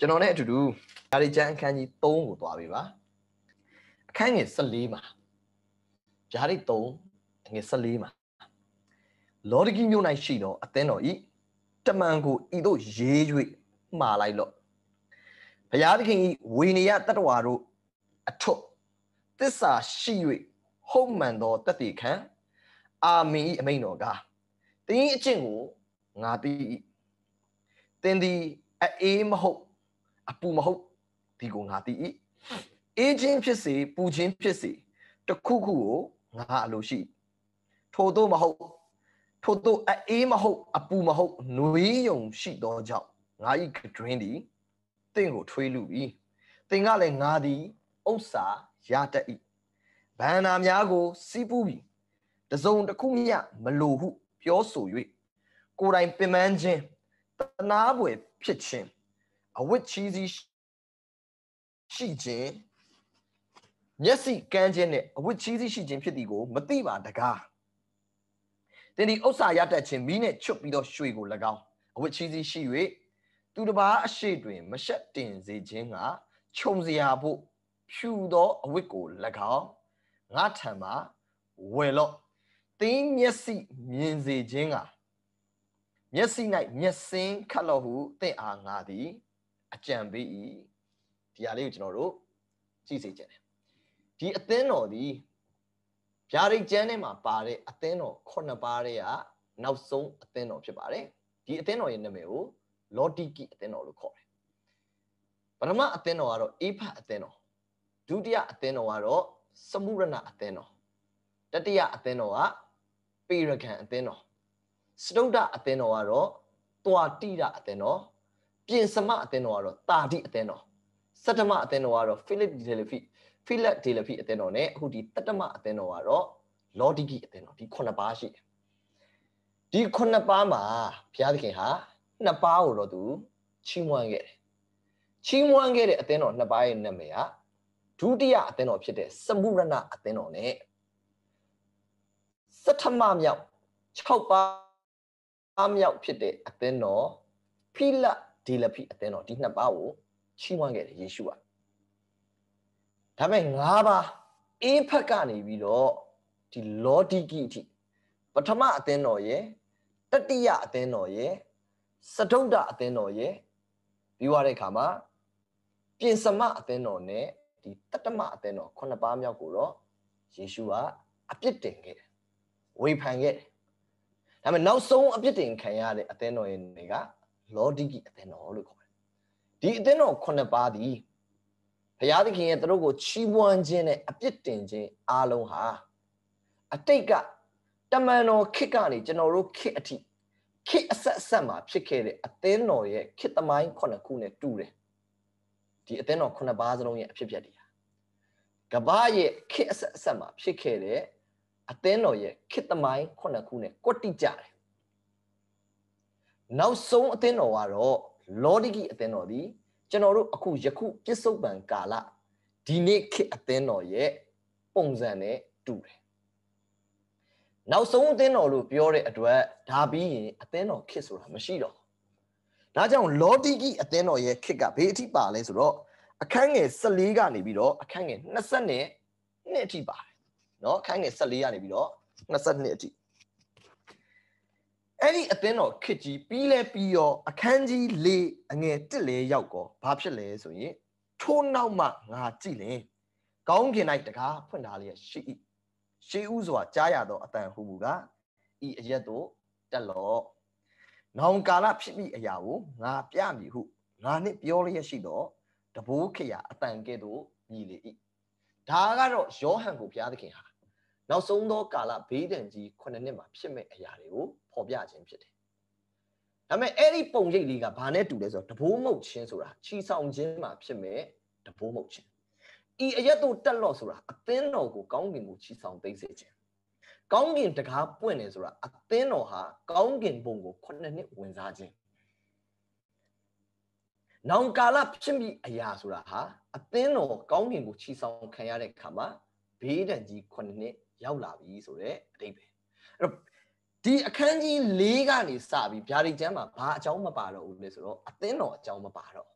ကျွန်တော်နဲ့အတူတူဒါရီကျန်အခန်းကြီး3ကိုသွားပြီပါအခန်းငယ်14မှာဂျာရီ3ငယ်14မှာလောဒဂီမြို့၌ရှိသောအသင်းတော်ဤတမန်ကိုဤသို့ရေး၍မှားလိုက်လော့ဘုရားသခင်ဤဝေနေယတတ္တဝါတို့အထွတ်သစ္စာရှိ၍ဟုတ်မှန်သောတသက်ခံအာမင်ဤအမိန်တော်ကတင်းအကျင့်ကိုငါသိ၏တင်းသည်အေးမဟုတ်အပူမဟုတ်ဒီကိုငါသိ၏အေးခြင်းဖြစ်စေပူခြင်းဖြစ်စေတခုခုကိုငါအလိုရှိထို့သောမဟုတ်ထို့သောအေးမဟုတ်အပူမဟုတ်နွေးယုံရှိသောကြောင့်ငါ၏ကတွင်သည်တင့်ကိုထွေးလူပြီသင်ကလည်းငါသည်ဥစ္စာရတတ်၏ဗန္နာများကိုစီးပူးပြီးတစုံတစ်ခုမျှမလိုဟုပြောဆို၍ကိုယ်တိုင်ပင်ပန်းခြင်းတနာပွေဖြစ်ခြင်းအဝတ်ချီးစီးရှိခြင်းမျက်စိကန်းခြင်းနဲ့အဝတ်ချီးစီးရှိခြင်းဖြစ်သည်ကိုမသိပါတကားသင်ဒီဥစ္စာရတတ်ခြင်းမိနဲ့ချွတ်ပြီးတော့ရွှေကို၎င်းအဝတ်ချီးစီးရှိ၍သူတစ်ပါးအရှိတွင်မရှက်တင်စေခြင်းကခြုံစရာဖို့ဖြူသောအဝတ်ကို၎င်းငါထံမှာဝယ်လော့သင်မျက်စိမြင်စေခြင်းကမျက်စိ၌မျက်စင်းခတ်လော့ဟုသင်အားငါသည်အကြံပေး၏ဒီဟာလေးကိုကျွန်တော်တို့ကြည့်စေချင်တယ်ဒီအသင်းတော်ဒီဗျာဒိတ်ကျမ်းထဲမှာပါတဲ့အသင်းတော်9ပါးရဲ့နောက်ဆုံးအသင်းတော်ဖြစ်ပါတယ်ဒီအသင်းတော်ရဲ့နာမည်ကိုလောတိကိအသင်းတော်လို့ခေါ်တယ်ပထမအသင်းတော်ကတော့အေဖတ်အသင်းတော်ဒုတိယအသင်းတော်ကတော့စမုရဏအသင်းတော်တတိယအသင်းတော်ကပေရဂန်အသင်းတော်စတုဒ္ဒအသင်းတော်ကတော့တွာတိရအသင်းတော်ပြင်စမအသင်းတော်ကတော့တာတိအသင်းတော်စတ္တမအသင်းတော်ကတော့ဖိလက်ဒေလဖီအသင်းတော်နဲ့အခုဒီတတ္တမအသင်းတော်ကတော့လောဒိကိအသင်းတော်ဒီ9ပါးရှိတယ်ဒီ9ပါးမှာဘုရားသခင်ဟာ2ပါးကိုတော့သူချီးမွမ်းခဲ့တယ်ချီးမွမ်းခဲ့တဲ့အသင်းတော်2ပါးရဲ့နာမည်ကဒုတိယအသင်းတော်ဖြစ်တဲ့စမုရဏအသင်းတော်နဲ့စတ္ထမမြောက်6ပါးမြောက်ဖြစ်တဲ့အသင်းတော်ဖိလက်ဒေလဖီအသင်းတော်ဒီ2ပါးကိုချီးမွမ်းခဲ့တယ်ယေရှုကဒါပေမဲ့5ပါးအေဖက်ကနေပြီးတော့ဒီလောဒိကိအထိပထမအသင်းတော်ရဲ့တတိယအသင်းတော်ရဲ့စတုဒ္ဒအသင်းတော်ရဲ့ပြီးသွားတဲ့အခါမှာပြင်စမအသင်းတော်နဲ့ဒီတတ္တမအသင်းတော်9ပါးမြောက်ကိုတော့ယေရှုကအပြစ်တင်ခဲ့တယ်ဝေဖန်ခဲ့တယ်ဒါပေမဲ့နောက်ဆုံးအပြစ်တင်ခံရတဲ့အသင်းတော်ရဲ့နေကလောဒိကိအသင်းတော်လို့ခေါ်တယ်ဒီအသင်းတော်9ပါးဒီဘုရားသခင်ရဲ့သူတို့ကိုချီးမွမ်းခြင်းနဲ့အပြစ်တင်ခြင်းအားလုံးဟာအတိတ်ကတမန်တော်ခေတ်ကနေကျွန်တော်တို့ခေတ်အထိခေတ်အဆက်ဆက်မှာဖြစ်ခဲ့တဲ့အသင်းတော်ရဲ့ခေတ်သမိုင်း9ခုနဲ့တူတယ်ဒီအသင်းတော်9ပါးစလုံးရဲ့အဖြစ်အပျက်တွေဟာကမ္ဘာရဲ့ခေတ်အဆက်ဆက်မှာဖြစ်ခဲ့တဲ့အသင်းတော်ရဲ့ခေတ်သမိုင်း9ခုနဲ့ကွက်တိကြတယ်နောက်ဆုံးအသင်းတော်ကတော့လောဒိကိအသင်းတော်ဒီကျွန်တော်တို့အခုယခုပြစ္ဆုတ်ပံကာလဒီနေ့ခေတ်အသင်းတော်ရဲ့ပုံစံနဲ့တူတယ်နောက်ဆုံးအသင်းတော်လို့ပြောတဲ့အတွက်ဒါပြီးရင်အသင်းတော်ခေတ်ဆိုတာမရှိတော့ဒါကြောင့်လောဒိကိအသင်းတော်ရဲ့ခေတ်ကဘေးအထိပါလဲဆိုတော့အခန်းငယ်14ကနေပြီးတော့အခန်းငယ်22အထိပါတယ်เนาะအခန်းငယ်14ကနေပြီးတော့22အထိအဲ့ဒီအသင်းတော်ခေတ်ကြီးပြီးလဲပြီးရောအခန်းကြီး4အငယ်1လဲရောက်ကောဘာဖြစ်လဲဆိုရင်ထိုးနောက်မှငါကြည့်လင်ကောင်းကင်၌တကားဖွင့်ထားလျက်ရှိ၏ရှေးဥစွာကြားရသောအတန်ဟုမူကားဤအရက်တို့တက်လော့နောင်ကာလဖြစ်မိအရာကိုငါပြမည်ဟုငါနှင့်ပြောလျက်ရှိသောတဘိုးခရာအတန်ကဲ့သို့မြည်လေ၏ဒါကတော့ယောဟန်ကိုဘုရားသခင်ဟာနောက်ဆုံးသောကာလဘေးဒဏ်ကြီး9နှစ်မှာဖြစ်မဲ့အရာတွေကိုဖော်ပြခြင်းဖြစ်တယ်။ဒါပေမဲ့အဲ့ဒီပုံရိပ်လေးကဘာနဲ့တူလဲဆိုတော့တဘိုးမုတ်ခြင်းဆိုတာချီဆောင်ခြင်းမှာဖြစ်မဲ့တဘိုးမုတ်ခြင်း။ဤအရက်တို့တက်လော့ဆိုတာအသင်းတော်ကိုကောင်းကင်ကိုချီဆောင်သိမ်းစေခြင်း။ကောင်းကင်တကားပွင့်နေဆိုတာအသင်းတော်ဟာကောင်းကင်ဘုံကို9နှစ်ဝင်စားခြင်း။နောင်ကာလဖြစ်မိအရာဆိုတာဟာအသင်းတော်ကောင်းကင်ကိုချီဆောင်ခံရတဲ့အခါမှာဘေးဒဏ်ကြီး9နှစ်ရောက်လာပြီဆိုတဲ့အဓိပ္ပာယ်အဲ့တော့ဒီအခန်းကြီး4ကနေစပြီးဗျာဒိတ်ကျမ်းမှာဘာအကြောင်းမပါတော့ဘူးလဲဆိုတော့အသင်းတော်အကြောင်းမပါတော့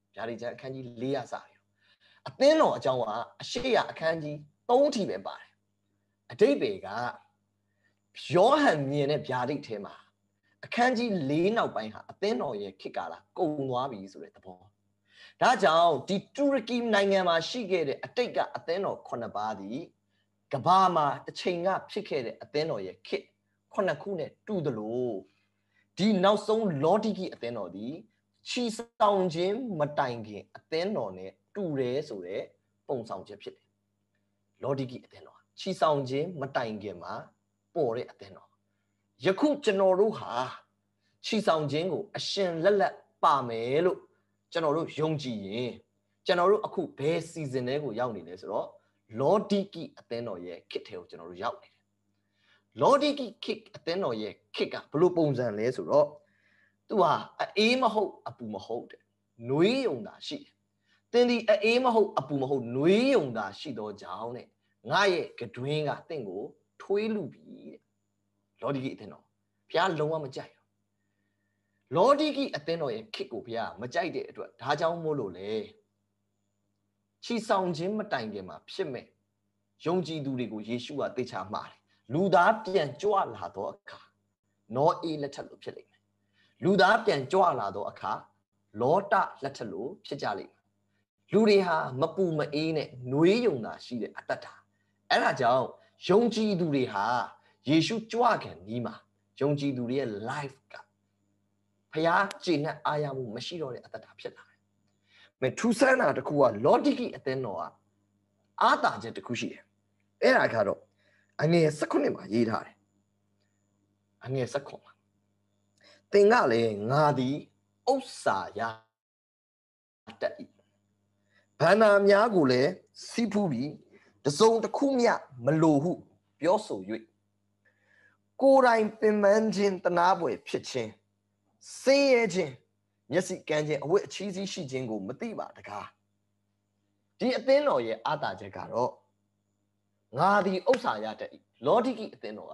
ဗျာဒိတ်ကျမ်းအခန်းကြီး4ရစပြီအသင်းတော်အကြောင်းကအရှိရအခန်းကြီး3ထိပဲပါတယ်အတိတ်ပေကယောဟန်မြင်တဲ့ဗျာဒိတ်ထဲမှာအခန်းကြီး4နောက်ပိုင်းဟာအသင်းတော်ရဲ့ခေတ်ကာလကုန်သွားပြီဆိုတဲ့သဘောဒါကြောင့်ဒီတူရကီနိုင်ငံမှာရှိခဲ့တဲ့အတိတ်ကအသင်းတော်9ပါးသည်ကမ္ဘာမှာတစ်ချိန်ကဖြစ်ခဲ့တဲ့အသင်းတော်ရဲ့ခေတ်9ခုနဲ့တူသလိုဒီနောက်ဆုံးလော်ဒီကီအသင်းတော်သည်ချီဆောင်ခြင်းမတိုင်ခင်အသင်းတော်နဲ့တူတယ်ဆိုတဲ့ပုံဆောင်ချက်ဖြစ်တယ်လော်ဒီကီအသင်းတော်ချီဆောင်ခြင်းမတိုင်ခင်မှာပေါ်တဲ့အသင်းတော်ယခုကျွန်တော်တို့ဟာချီဆောင်ခြင်းကိုအရှင်လက်လက်ပါမယ်လို့ကျွန်တော်တို့ယုံကြည်ရင်ကျွန်တော်တို့အခုဘယ်စီဇန်တွေကိုရောက်နေလဲဆိုတော့လော်ဒီကီအသင်းတော်ရဲ့ခေတ်ထဲကိုကျွန်တော်တို့ရောက်နေတယ်လော်ဒီကီခေတ်အသင်းတော်ရဲ့ခေတ်ကဘယ်လိုပုံစံလဲဆိုတော့သူဟာအေးမဟုတ်အပူမဟုတ်တဲ့နှွေးယုံတာရှိတယ်သင်ဒီအေးမဟုတ်အပူမဟုတ်နှွေးယုံတာရှိတော့ကြောင်းတဲ့ငါရဲ့ကတွင်းကသင်ကိုထွေးလူပြီတဲ့လော်ဒီကီအသင်းတော်ဘုရားလုံးဝမကြိုက်ဘူးလော်ဒီကီအသင်းတော်ရဲ့ခေတ်ကိုဘုရားမကြိုက်တဲ့အတွက်ဒါကြောင့်မို့လို့လေချီဆောင်ခြင်းမတိုင်ခင်မှာဖြစ်မဲ့ယုံကြည်သူတွေကိုယေရှုကသိချမှာတယ်လူသားပြန်ကြွလာတော့အခါနောအေးလက်ထက်လို့ဖြစ်လိမ့်မယ်လူသားပြန်ကြွလာတော့အခါလောတလက်ထက်လို့ဖြစ်ကြလိမ့်မယ်လူတွေဟာမပူမအေးနဲ့နှွေးယုံတာရှိတဲ့အတ္တတာအဲ့ဒါကြောင့်ယုံကြည်သူတွေဟာယေရှုကြွခင်နီးမှာယုံကြည်သူတွေရဲ့ life ကဖျားကျေနပ်အားရမှုမရှိတော့တဲ့အတ္တတာဖြစ်လာတယ်။မဲ့ထူးဆန်းတာတစ်ခုကလော်ဒီကီအသင်းတော်ကအာသာချက်တစ်ခုရှိတယ်။အဲ့ဒါကတော့အငယ်16မှာရေးထားတယ်။အငယ်16မှာသင်ကလည်းငါသည်ဥစ္စာရတတ်၏။ဘာနာများကိုလည်းစီးဖူးပြီးတစုံတစ်ခုမျှမလိုဟုပြောဆို၍ကိုယ်တိုင်ပင်ပန်းခြင်းတနာပွဲဖြစ်ခြင်းဆင်းရဲခြင်းမျက်စိကန်းခြင်းအဝတ်အချီးစီးရှိခြင်းကိုမသိပါတကားဒီအသင်းတော်ရဲ့အာသာချက်ကတော့ငါသည်ဥစ္စာရတတ်၏လော်ဒီကီအသင်းတော်က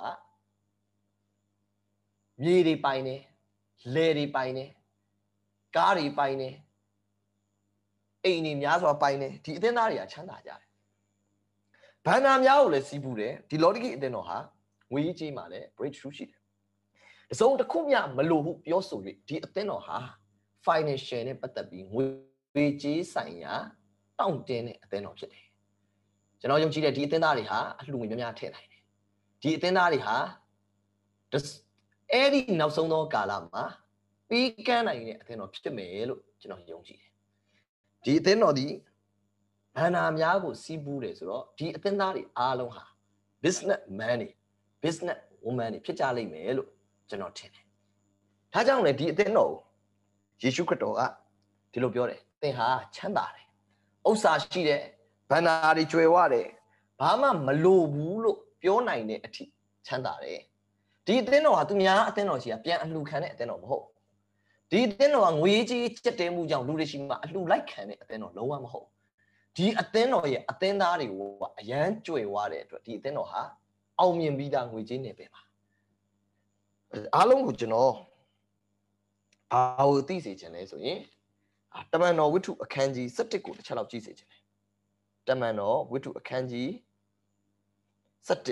မြေတွေပိုင်နေလယ်တွေပိုင်နေကားတွေပိုင်နေအိမ်တွေများစွာပိုင်နေဒီအသင်းသားတွေကချမ်းသာကြတယ်ဘဏ္ဍာများကိုလည်းစီးပူးတယ်ဒီလော်ဒီကီအသင်းတော်ဟာငွေကြီးမှာလည်း breakthrough ရှိတယ်တစုံတစ်ခုမျှမလိုဟုပြောဆို၍ဒီအသင်းတော်ဟာ financial နဲ့ပတ်သက်ပြီးငွေကြေးဆိုင်ရာတောင့်တင်းတဲ့အသင်းတော်ဖြစ်တယ်ကျွန်တော်ယုံကြည်တဲ့ဒီအသင်းသားတွေဟာအလှငွေများများထည့်နိုင်တယ်ဒီအသင်းသားတွေဟာအဲ့ဒီနောက်ဆုံးသောကာလမှာပြီးကမ်းနိုင်တဲ့အသင်းတော်ဖြစ်မယ်လို့ကျွန်တော်ယုံကြည်တယ်ဒီအသင်းတော်ဒီဘဏ္ဍာများကိုစီးပူးတယ်ဆိုတော့ဒီအသင်းသားတွေအားလုံးဟာ business man တွေ business woman တွေဖြစ်ကြလိမ့်မယ်လို့ကျွန်တော်ထင်တယ်။ဒါကြောင့်လေဒီအသင်းတော်ကိုယေရှုခရစ်တော်ကဒီလိုပြောတယ်။သင်ဟာချမ်းသာတယ်။ဥစ္စာရှိတယ်။ဘဏ္ဍာတွေကျွယ်ဝတယ်။ဘာမှမလိုဘူးလို့ပြောနိုင်တဲ့အထိချမ်းသာတယ်။ဒီအသင်းတော်ဟာသူများအသင်းတော်ကြီးကပြန်အလှခံတဲ့အသင်းတော်မဟုတ်။ဒီအသင်းတော်ကငွေကြေးချက်တဲမှုကြောင့်လူတွေရှိမှအလှလိုက်ခံတဲ့အသင်းတော်လုံးဝမဟုတ်။ဒီအသင်းတော်ရဲ့အသင်းသားတွေကအရန်ကျွယ်ဝတဲ့အတွက်ဒီအသင်းတော်ဟာအောင်မြင်ပြီးသားငွေကြေးနေပဲပါအားလုံးကိုကျွန်တော်ဘာကိုသိစေချင်လဲဆိုရင်တမန်တော်ဝိတ္ထုအခန်းကြီး17ကိုတစ်ချက်လောက်ကြည့်စေချင်တယ်တမန်တော်ဝိတ္ထုအခန်းကြီး17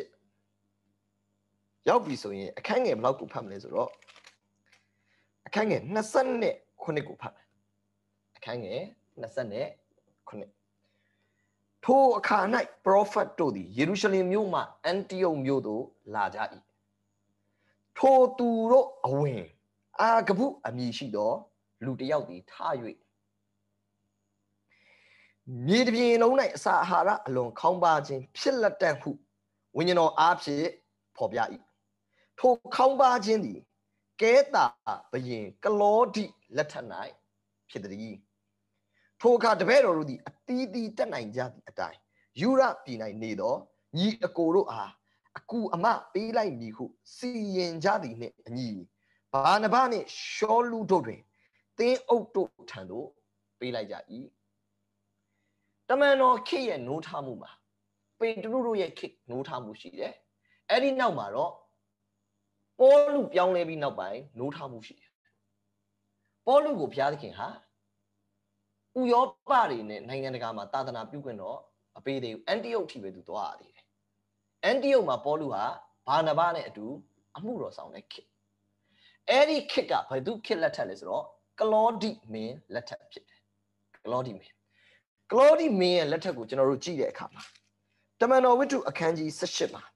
ရောက်ပြီဆိုရင်အခန်းငယ်ဘယ်လောက်ကိုဖတ်မလဲဆိုတော့အခန်းငယ်29ကိုဖတ်မယ်အခန်းငယ်29ထိုအခါ၌ prophet တို့သည်ယေရုရှလင်မြို့မှအန်တီယုတ်မြို့သို့လာကြ၏ထိုသူတို့အဝင်အာဂဗုအမည်ရှိသောလူတစ်ယောက်သည်ထ၍မြေတပြင်လုံး၌အစာအာဟာရအလွန်ခေါင်းပါခြင်းဖြစ်လက်တတ်ဟုဝိညာဉ်တော်အားဖြင့်ဖော်ပြ၏ထိုခေါင်းပါခြင်းသည်ကဲတာဘယင်ကလောဒိလက်ထက်၌ဖြစ်သည်ထိုအခါတပည့်တော်တို့သည်အသီးသီးတက်နိုင်ကြသည့်အတိုင်းယူရပြည်၌နေသောညီအကိုတို့အားအကူအမပေးလိုက်မည်ဟုစီရင်ကြသည်နှင့်အညီဘာနဘနှင့်ရှောလူတို့တွင်သင်းအုပ်တို့ထံသို့ပေးလိုက်ကြ၏တမန်တော်ခေတ်ရဲ့နိုးထမှုမှာပေတရုတို့ရဲ့ခေတ်နိုးထမှုရှိတယ်အဲ့ဒီနောက်မှာတော့ပေါလုပြောင်းလဲပြီးနောက်ပိုင်းနိုးထမှုရှိတယ်ပေါလုကိုဘုရားသခင်ဟာဥရောပတွေနဲ့နိုင်ငံတကာမှာသာသနာပြုခွင့်တော့မပေးသေးဘူးအန်တီယုတ်ထိပဲသူသွားရသေးတယ်အန်တီယုတ်မှာပေါလုဟာဘာနဘနဲ့အတူအမှုတော်ဆောင်တဲ့ခေတ်အဲ့ဒီခေတ်ကဘယ်သူခေတ်လက်ထက်လဲဆိုတော့ကလောဒိမင်းလက်ထက်ဖြစ်တယ်ကလောဒိမင်းရဲ့လက်ထက်ကိုကျွန်တော်တို့ကြည့်တဲ့အခါမှာတမန်တော်ဝတ္ထုအခန်းကြီး18မှာ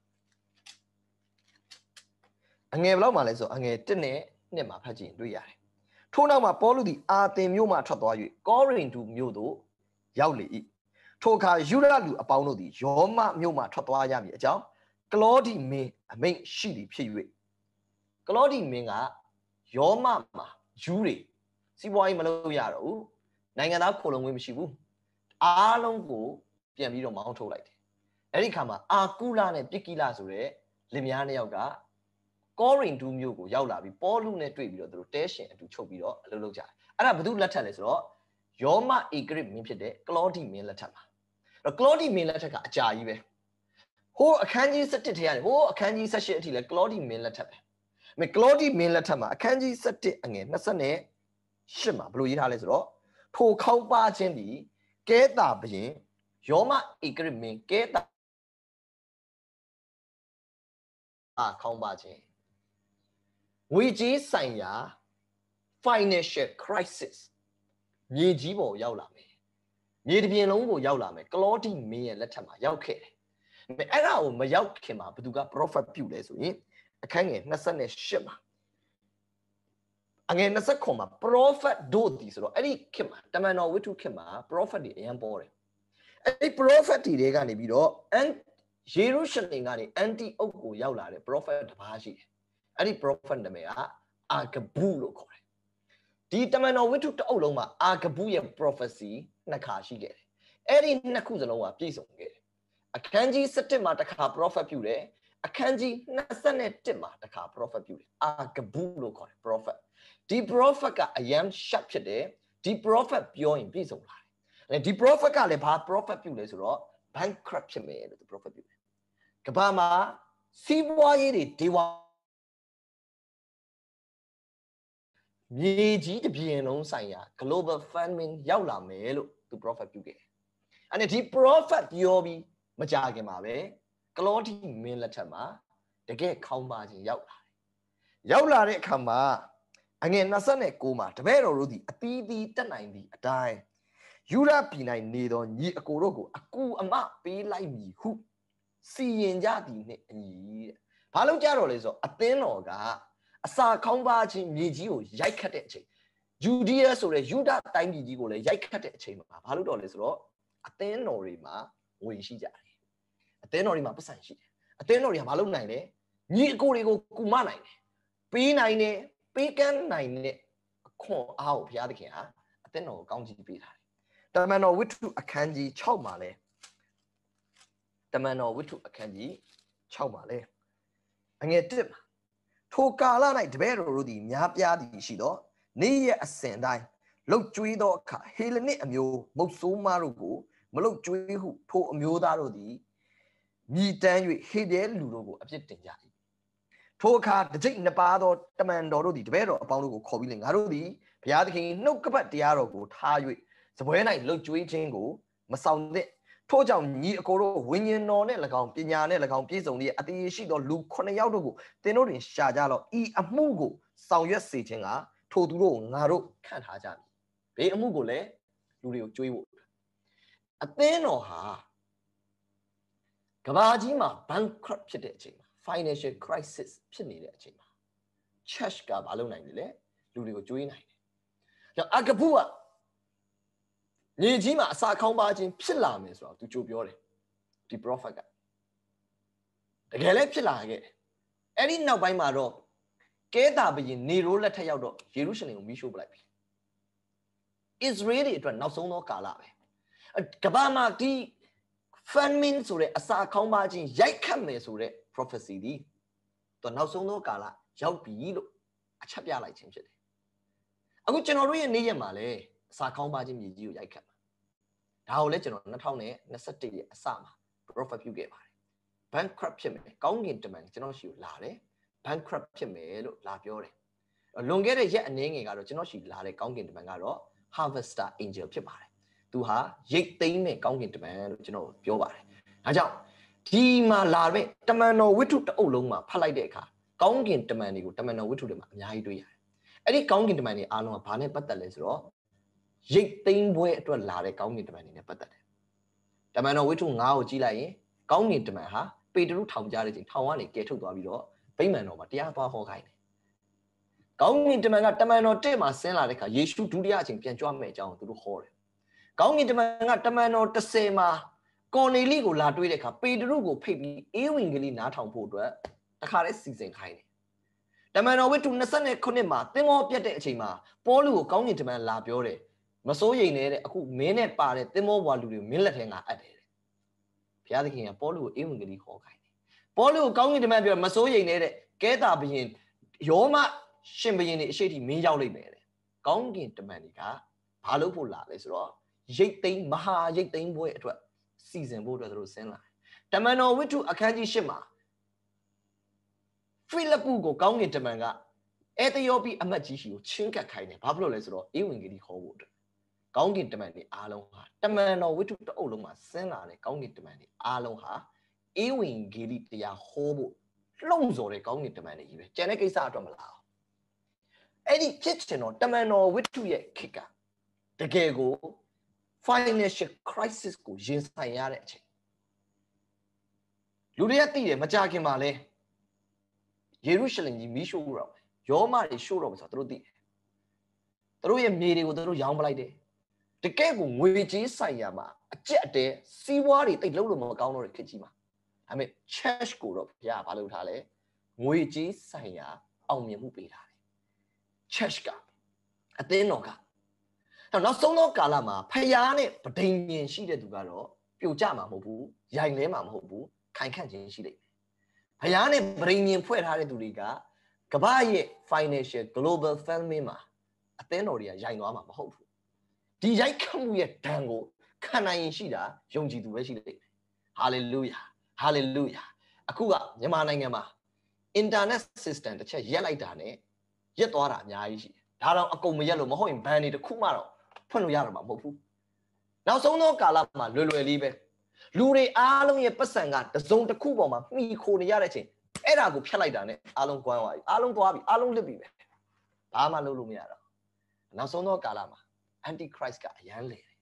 အငယ်ဘယ်လောက်မှလဲဆိုအငယ်1နဲ့2မှာဖတ်ကြည့်ရင်တွေ့ရတယ်ထို့နောက်မှာပေါလုသည်အာသင်မြို့မှထွက်သွား၍ကောရိန္သုမြို့သို့ရောက်လေ၏ထိုအခါယူဒလူအပေါင်းတို့သည်ယောမမြို့မှထွက်သွားရမည်အကြောင်းကလောဒိမင်းအမိန့်ရှိသည်ဖြစ်၍ကလောဒိမင်းကယောမမှာယူတွေစီးပွားရေးမလုပ်ရတော့ဘူးနိုင်ငံသားခိုလုံခွင့်မရှိဘူးအားလုံးကိုပြန်ပြီးတော့မောင်းထုတ်လိုက်တယ်အဲ့ဒီခါမှာအာကုလနဲ့ပိကိလဆိုတဲ့လင်မယားနှစ်ယောက်ကကောရိန္သုမြို့ကိုရောက်လာပြီးပေါလုနဲ့တွေ့ပြီးတော့သူတို့တဲရှင်အတူချုပ်ပြီးတော့အလုပ်လုပ်ကြတယ်အဲ့ဒါဘယ်သူလက်ထက်လဲဆိုတော့ယောမဧဂရိမင်းဖြစ်တဲ့ကလောဒိမင်းလက်ထက်မှာအဲ့ကလောဒိမင်းလက်ထက်ကအကြာကြီးပဲဟိုအခန်းကြီး17ထဲကနေဟိုအခန်းကြီး18အထိလဲကလောဒိမင်းလက်ထက်ပဲအဲ့ကလောဒိမင်းလက်ထက်မှာအခန်းကြီး17အငယ်28မှာဘယ်လိုရေးထားလဲဆိုတော့ထိုခေါင်းပါခြင်းဒီကဲတာဘရင်ယောမဧဂရိမင်းကဲတာခေါင်းပါခြင်းငွေကြေးဆိုင်ရာ financial crisis မြေကြီးပေါ်ရောက်လာမယ်မြေတစ်ပြင်လုံးကိုရောက်လာမယ်ကလောဒိမင်းရဲ့လက်ထက်မှာရောက်ခဲ့တယ်အဲ့ဒါကိုမရောက်ခင်မှာဘသူက prophet ပြုလဲဆိုရင်အခန်းငယ်28မှာအငယ်29မှာ prophet တို့ဒီဆိုတော့အဲ့ဒီခေတ်မှာတမန်တော်ဝတ္ထုခေတ်မှာ prophet တွေအရင်ပေါ်တယ်အဲ့ဒီ prophet တွေကနေပြီးတော့ယေရုရှလင်ကနေအန်တီအုတ်ကိုရောက်လာတဲ့ prophet တစ်ပါးရှိတယ်အဲ့ဒီ prophet နာမည်ကအာဂဗုလို့ခေါ်တယ်ဒီတမန်တော်ဝတ္ထုတအုပ်လုံးမှာအာဂဗုရဲ့ prophecy နှစ်ခါရှိခဲ့တယ်အဲ့ဒီနှစ်ခုစလုံးကပြည့်စုံခဲ့တယ်အခန်းကြီး17မှာတစ်ခါ prophet ပြုတယ်အခန်းကြီး21မှာတစ်ခါ prophet ပြုတယ်အာဂဗုလို့ခေါ်တယ် prophet ဒီ prophet ကအယံရှက်ဖြစ်တယ်ဒီ prophet ပြောရင်ပြည့်စုံလာတယ်ဒီ prophet ကလည်းဘာ prophet ပြုလဲဆိုတော့ bankrupt ဖြစ်မယ်လို့ prophet ပြုတယ်ကဘာမှာစီးပွားရေးတွေဒေဝမြေကြီးတစ်ပြင်လုံးဆိုင်ရာ global famine ရောက်လာမယ်လို့သူ prophet ပြုခဲ့တယ်အဲ့ဒီ prophet ပြောပြီးမကြာခင်မှာပဲကလောဒိမင်းလက်ထက်မှာတကယ်ခေါင်းပါခြင်းရောက်လာတယ်ရောက်လာတဲ့အခါမှာအငယ်29မှာတပည့်တော်တို့သည်အသီးသီးတက်နိုင်သည့်အတိုင်းယူဒပြည်၌နေသောညီအကိုတို့ကိုအကူအမပေးလိုက်မည်ဟုစီရင်ကြသည်နှင့်အညီတဲ့ဘာလို့ကြတော့လဲဆိုတော့အသင်းတော်ကအစာခေါင်းပါခြင်းမြေကြီးကိုရိုက်ခတ်တဲ့အချိန်ယူဒီးယားဆိုတဲ့ယူဒတိုင်းပြည်ကြီးကိုလည်းရိုက်ခတ်တဲ့အချိန်မှာဘာလို့တော့လဲဆိုတော့အသင်းတော်တွေမှာငွေရှိကြတယ်အသင်းတော်တွေမှာပတ်စံရှိတယ်အသင်းတော်တွေကဘာလုပ်နိုင်လဲညီအကိုတွေကိုကူမနိုင်တယ်ပေးနိုင်တယ်ပေးကမ်းနိုင်တဲ့အခွန်အားကိုဘုရားသခင်ဟာအသင်းတော်ကိုကောင်းချီးပေးထားတယ်တမန်တော်ဝတ္ထုအခန်းကြီး6မှာလဲတမန်တော်ဝတ္ထုအခန်းကြီး6မှာလဲအငယ်1မှာထိုကာလ၌တပည့်တော်တို့သည်များပြားသည်ရှိသောနေ့ရက်အစဉ်တိုင်းလှုပ်ကြွေးသောအခါဟေလနစ်အမျိုးမုတ်ဆိုးမတို့ကိုမလှုပ်ကြွေးဟုထိုအမျိုးသားတို့သည်မြည်တမ်း၍ဟေဒဲလူတို့ကိုအပြစ်တင်ကြ၏ထိုအခါတစ်ကြိမ်နှစ်ပါးသောတမန်တော်တို့သည်တပည့်တော်အပေါင်းတို့ကိုခေါ်ပြီးလေငါတို့သည်ဘုရားသခင်နှုတ်ကပတ်တရားတော်ကိုထား၍စပွဲ၌လှုပ်ကြွေးခြင်းကိုမဆောင်သင့်ထို့ကြောင့်ညီအကိုတို့ဝိညာဉ်တော်နဲ့၎င်းပညာနဲ့၎င်းပြည့်စုံသည့်အသေးရှိသောလူ9ယောက်တို့ကိုသင်တို့တွင်ရှာကြလော့ဤအမှုကိုဆောင်ရွက်စေခြင်းကထိုသူတို့ငါတို့ခန့်ထားကြမည်ဘေးအမှုကိုလည်းလူတွေကိုကြွေးဖို့အသင်းတော်ဟာကဘာကြီးမှာ bankrupt ဖြစ်တဲ့အချိန်မှာ financial crisis ဖြစ်နေတဲ့အချိန်မှာ church ကဘာလုပ်နိုင်တယ်လဲလူတွေကိုကြွေးနိုင်တယ်ကြောင့်အာဂဗုကမြေကြီးမှာအစာခေါင်းပါခြင်းဖြစ်လာမယ်ဆိုတော့သူကြိုပြောတယ်ဒီ prophet ကတကယ်လည်းဖြစ်လာခဲ့တယ်အဲ့ဒီနောက်ပိုင်းမှာတော့ကဲတာဘရင်နေရိုးလက်ထက်ရောက်တော့ယေရုရှလင်ကိုမီးရှို့ပလိုက်ပြီ Israel တွေအတွက်နောက်ဆုံးသောကာလပဲကဘာမှာဒီ famine ဆိုတဲ့အစာခေါင်းပါခြင်းရိုက်ခတ်မယ်ဆိုတဲ့ prophecy ဒီတော့နောက်ဆုံးသောကာလရောက်ပြီလို့အချက်ပြလိုက်ခြင်းဖြစ်တယ်အခုကျွန်တော်တို့ရဲ့နေ့ရက်မှာလည်းအစာခေါင်းပါခြင်းမြေကြီးကိုရိုက်ခတ်မှာဒါကိုလည်းကျွန်တော်2021ရဲ့အစမှာ prophet ပြုခဲ့ပါတယ် bankrupt ဖြစ်မယ်ကောင်းကင်တမန်ကျွန်တော်ရှိကိုလာတယ် bankrupt ဖြစ်မယ်လို့လာပြောတယ်လွန်ခဲ့တဲ့ရက်အနည်းငယ်ကတော့ကျွန်တော်ရှိလာတဲ့ကောင်းကင်တမန်ကတော့ harvester angel ဖြစ်ပါတယ်သူဟာရိတ်သိမ်းတဲ့ကောင်းကင်တမန်လို့ကျွန်တော်ပြောပါတယ်ဒါကြောင့်ဒီမှာလာတဲ့တမန်တော်ဝိတ္ထုတအုပ်လုံးမှာဖတ်လိုက်တဲ့အခါကောင်းကင်တမန်တွေကိုတမန်တော်ဝိတ္ထုတွေမှာအများကြီးတွေ့ရတယ်အဲ့ဒီကောင်းကင်တမန်တွေအားလုံးကဘာနဲ့ပတ်သက်လဲဆိုတော့ရိတ်သိမ်းပွဲအတွက်လာတဲ့ကောင်းကင်တမန်တွေနဲ့ပတ်သက်တယ်တမန်တော်ဝိတ္ထု9ကိုကြည့်လိုက်ရင်ကောင်းကင်တမန်ဟာပေတရုထောင်ကြတဲ့ချိန်ထောင်ကနေကယ်ထုတ်သွားပြီးတော့ဗိမာန်တော်မှာတရားသွားဟောခိုင်းတယ်ကောင်းကင်တမန်ကတမန်တော်1မှာဆင်းလာတဲ့အခါယေရှုဒုတိယအချိန်ပြန်ကြွမယ်အကြောင်းကိုသူတို့ဟောတယ်ကောင်းကင်တမန်ကတမန်တော်10မှာကော်နေလိကိုလာတွေ့တဲ့အခါပေတရုကိုဖိတ်ပြီးဧဝံဂေလိနားထောင်ဖို့အတွက်တခါတည်းစီစဉ်ခိုင်းတယ်တမန်တော်ဝိတ္ထု29မှာသင်္ဘောပြတ်တဲ့အချိန်မှာပေါလုကိုကောင်းကင်တမန်လာပြောတယ်မစိုးရိမ်နဲ့တဲ့အခုမင်းနဲ့ပါတဲ့သင်္ဘောဘွားလူတွေမင်းလက်ထဲကအပ်တယ်တဲ့ဘုရားသခင်ကပေါလုကိုဧဝံဂေလိဟောခိုင်းတယ်ပေါလုကိုကောင်းကင်တမန်ပြောမစိုးရိမ်နဲ့တဲ့ကဲတာဘုရင်ယောမရှင်ဘုရင်တွေအရှိတီမင်းရောက်လိမ့်မယ်တဲ့ကောင်းကင်တမန်တွေကဘာလို့ဖို့လာလဲဆိုတော့ရိတ်သိမ်းမဟာရိတ်သိမ်းပွဲအတွက်စီစဉ်ဖို့အတွက်သူတို့ဆင်းလာတယ်တမန်တော်ဝိတ္ထုအခန်းကြီး8မှာဖိလိပ္ပုကိုကောင်းကင်တမန်ကအေသီယိုပီအမတ်ကြီးရှိကိုချင်းကပ်ခိုင်းတယ်ဘာဖြစ်လို့လဲဆိုတော့ဧဝံဂေလိခေါ်ဖို့အတွက်ကောင်းကင်တမန်တွေအားလုံးဟာတမန်တော်ဝိတ္ထုတအုပ်လုံးမှာဆင်းလာတဲ့ကောင်းကင်တမန်တွေအားလုံးဟာဧဝံဂေလိတရားဟောဖို့လှုံ့ဆော်တဲ့ကောင်းကင်တမန်တွေကြီးပဲကျန်တဲ့ကိစ္စအတွက်မလားအဲ့ဒီဖြစ်ချင်တော့တမန်တော်ဝိတ္ထုရဲ့ခေတ်ကတကယ်ကို financial crisis ကိုရင်ဆိုင်ရတဲ့အချိန်လူတွေကသိတယ်မကြခင်မှာလဲယေရုရှလင်ကြီးမီးရှို့တော့ယောမတွေရှို့တော့ဆိုတော့သူတို့သိတယ်သူတို့ရဲ့မြေတွေကိုသူတို့ရောင်းပလိုက်တယ်တကယ်ကိုငွေကြေးဆိုင်ရာမှာအကျက်အတဲစီးပွားတွေတိတ်လုံးလို့မကောင်းတော့တဲ့ခေတ်ကြီးမှာဒါပေမဲ့ church ကိုတော့ဘုရားဘာလုပ်ထားလဲငွေကြေးဆိုင်ရာအောင်မြင်မှုပေးထားတယ် church ကအသင်းတော်ကနောက်ဆုံးသောကာလမှာဖယားနဲ့ဗဒိန်မြင်ရှိတဲ့သူကတော့ပြိုကျမှာမဟုတ်ဘူးရိုင်လဲမှာမဟုတ်ဘူးခိုင်ခန့်ခြင်းရှိလိမ့်မယ်ဖယားနဲ့ဗဒိန်မြင်ဖွဲ့ထားတဲ့သူတွေကကမ္ဘာရဲ့ financial global family မှာအသင်းတော်တွေကရိုင်သွားမှာမဟုတ်ဘူးဒီရိုက်ခတ်မှုရဲ့ဒဏ်ကိုခံနိုင်ရင်ရှိတာယုံကြည်သူပဲရှိလိမ့်မယ် hallelujah hallelujah အခုကမြန်မာနိုင်ငံမှာ internet system တစ်ချက်ရက်လိုက်တာနဲ့ရက်သွားတာအများကြီးရှိတယ်ဒါတော့အကုန်မရက်လို့မဟုတ်ရင်ဘန်တွေတစ်ခုမှတော့ဖွင့်လို့ရတော့မှာမဟုတ်ဘူးနောက်ဆုံးသောကာလမှာလွယ်လွယ်လေးပဲလူတွေအားလုံးရဲ့ပတ်စံကတစုံတစ်ခုပေါ်မှာမှီခိုနေရတဲ့အချိန်အဲ့ဒါကိုဖျက်လိုက်တာနဲ့အားလုံးကွမ်းသွားပြီအားလုံးသွားပြီအားလုံးလစ်ပြီပဲဘာမှလုပ်လို့မရတော့နောက်ဆုံးသောကာလမှာ antichrist ကအရန်လေတယ်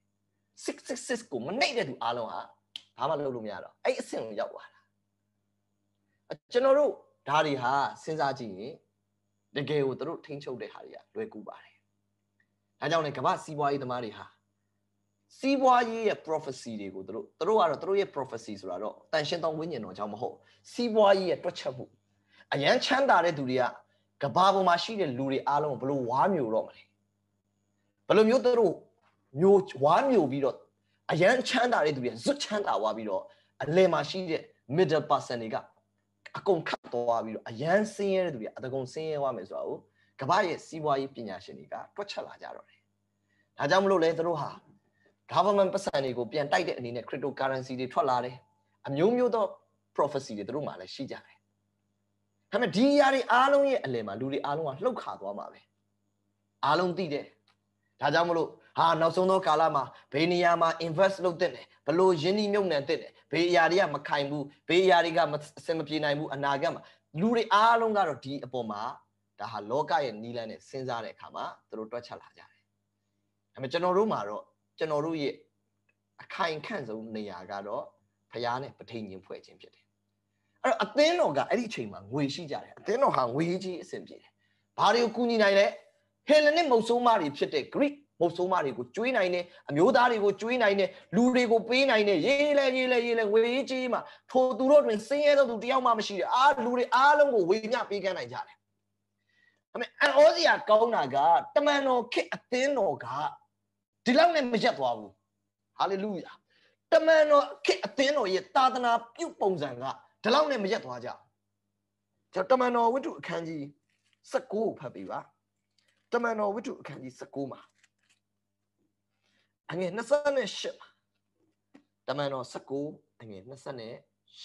666ကိုမနှိမ့်တဲ့သူအားလုံးဟာဘာမှလုပ်လို့မရတော့အဲ့အဆင့်ကိုရောက်သွားတာကျွန်တော်တို့ဒါတွေဟာစဉ်းစားကြည့်ရင်တကယ်ကိုတို့ထိန်းချုပ်တဲ့ဟာတွေကလွယ်ကူပါတယ်ဒါကြောင့်လေကမ္ဘာစီးပွားရေးသမားတွေဟာစီးပွားရေးရဲ့ prophecy တွေကိုတို့ကတော့တို့ရဲ့ prophecy ဆိုတာတော့တန်ရှင်းသောဝိညာဉ်တော်ကြောင့်မဟုတ်စီးပွားရေးရဲ့တွက်ချက်မှုအရန်ချမ်းသာတဲ့သူတွေကကမ္ဘာပေါ်မှာရှိတဲ့လူတွေအားလုံးကိုဘယ်လိုဝါမျိုးတော့မလဲဘယ်လိုမျိုးတို့မျိုးဝါမျိုးပြီးတော့အရန်ချမ်းသာတဲ့သူတွေဇွတ်ချမ်းသာသွားပြီးတော့အလယ်မှာရှိတဲ့ middle person တွေကအကုန်ခတ်သွားပြီးတော့အရန်ဆင်းရဲတဲ့သူတွေအကုန်ဆင်းရဲသွားမယ်ဆိုတာကိုကမ္ဘာရဲ့စီးပွားရေးပညာရှင်တွေကတွက်ချက်လာကြတော့တယ်ဒါကြောင့်မလို့လဲတို့ဟာ government ပတ်စံတွေကိုပြန်တိုက်တဲ့အနေနဲ့ cryptocurrency တွေထွက်လာတယ်အမျိုးမျိုးသော prophecy တွေတို့မှလည်းရှိကြတယ်ဒါပေမဲ့ဒီအရာတွေအားလုံးရဲ့အလယ်မှာလူတွေအားလုံးကလှုပ်ခါသွားမှာပဲအားလုံးသိတယ်ဒါကြောင့်မလို့နောက်ဆုံးသောကာလမှာဘေးနေရာမှာ invest လုပ်တဲ့တယ်ဘလို့ယင်းနှီးမြုပ်နှံတဲ့တယ်ဘေးအရာတွေကမခိုင်ဘူးဘေးအရာတွေကမအဆင်မပြေနိုင်ဘူးအနာဂတ်မှာလူတွေအားလုံးကတော့ဒီအပေါ်မှာဒါဟာလောကရဲ့နီးလန်းနဲ့စဉ်းစားတဲ့အခါမှာသူတို့တွက်ချက်လာကြတယ်ဒါပေမဲ့ကျွန်တော်တို့မှာတော့ကျွန်တော်တို့ရဲ့အခိုင်ခန့်ဆုံးနေရာကတော့ဖျားနဲ့ပဋိညာဉ်ဖွဲ့ခြင်းဖြစ်တယ်အဲ့တော့အသင်းတော်ကအဲ့ဒီအချိန်မှာငွေရှိကြတယ်အသင်းတော်ဟာငွေကြီးအဆင်ပြေတယ်ဘာတွေကိုကူညီနိုင်လဲဟေလနစ်မုတ်ဆိုးမတွေဖြစ်တဲ့ Greek မုတ်ဆိုးမတွေကိုကျွေးနိုင်တယ်အမျိုးသားတွေကိုကျွေးနိုင်တယ်လူတွေကိုပေးနိုင်တယ်ရေးလဲငွေကြီးမှာထိုသူတို့တွင်ဆင်းရဲသောသူတယောက်မှမရှိတယ်လူတွေအားလုံးကိုဝေမျှပေးကမ်းနိုင်ကြတယ်ဒါပေမဲ့အန်ဩစရာကောင်းတာကတမန်တော်ခေတ်အသင်းတော်ကဒီလောက်နဲ့မရက်သွားဘူးဟာလေလုယာတမန်တော်ခေတ်အသင်းတော်ရဲ့သာသနာပြုပုံစံကဒီလောက်နဲ့မရက်သွားကြကျွန်တော်တမန်တော်ဝိတ္ထုအခန်းကြီး19ကိုဖတ်ပြီးပါတမန်တော်ဝိတ္ထုအခန်းကြီး19မှာအငယ်28မှာတမန်တော်19အငယ်28မှာ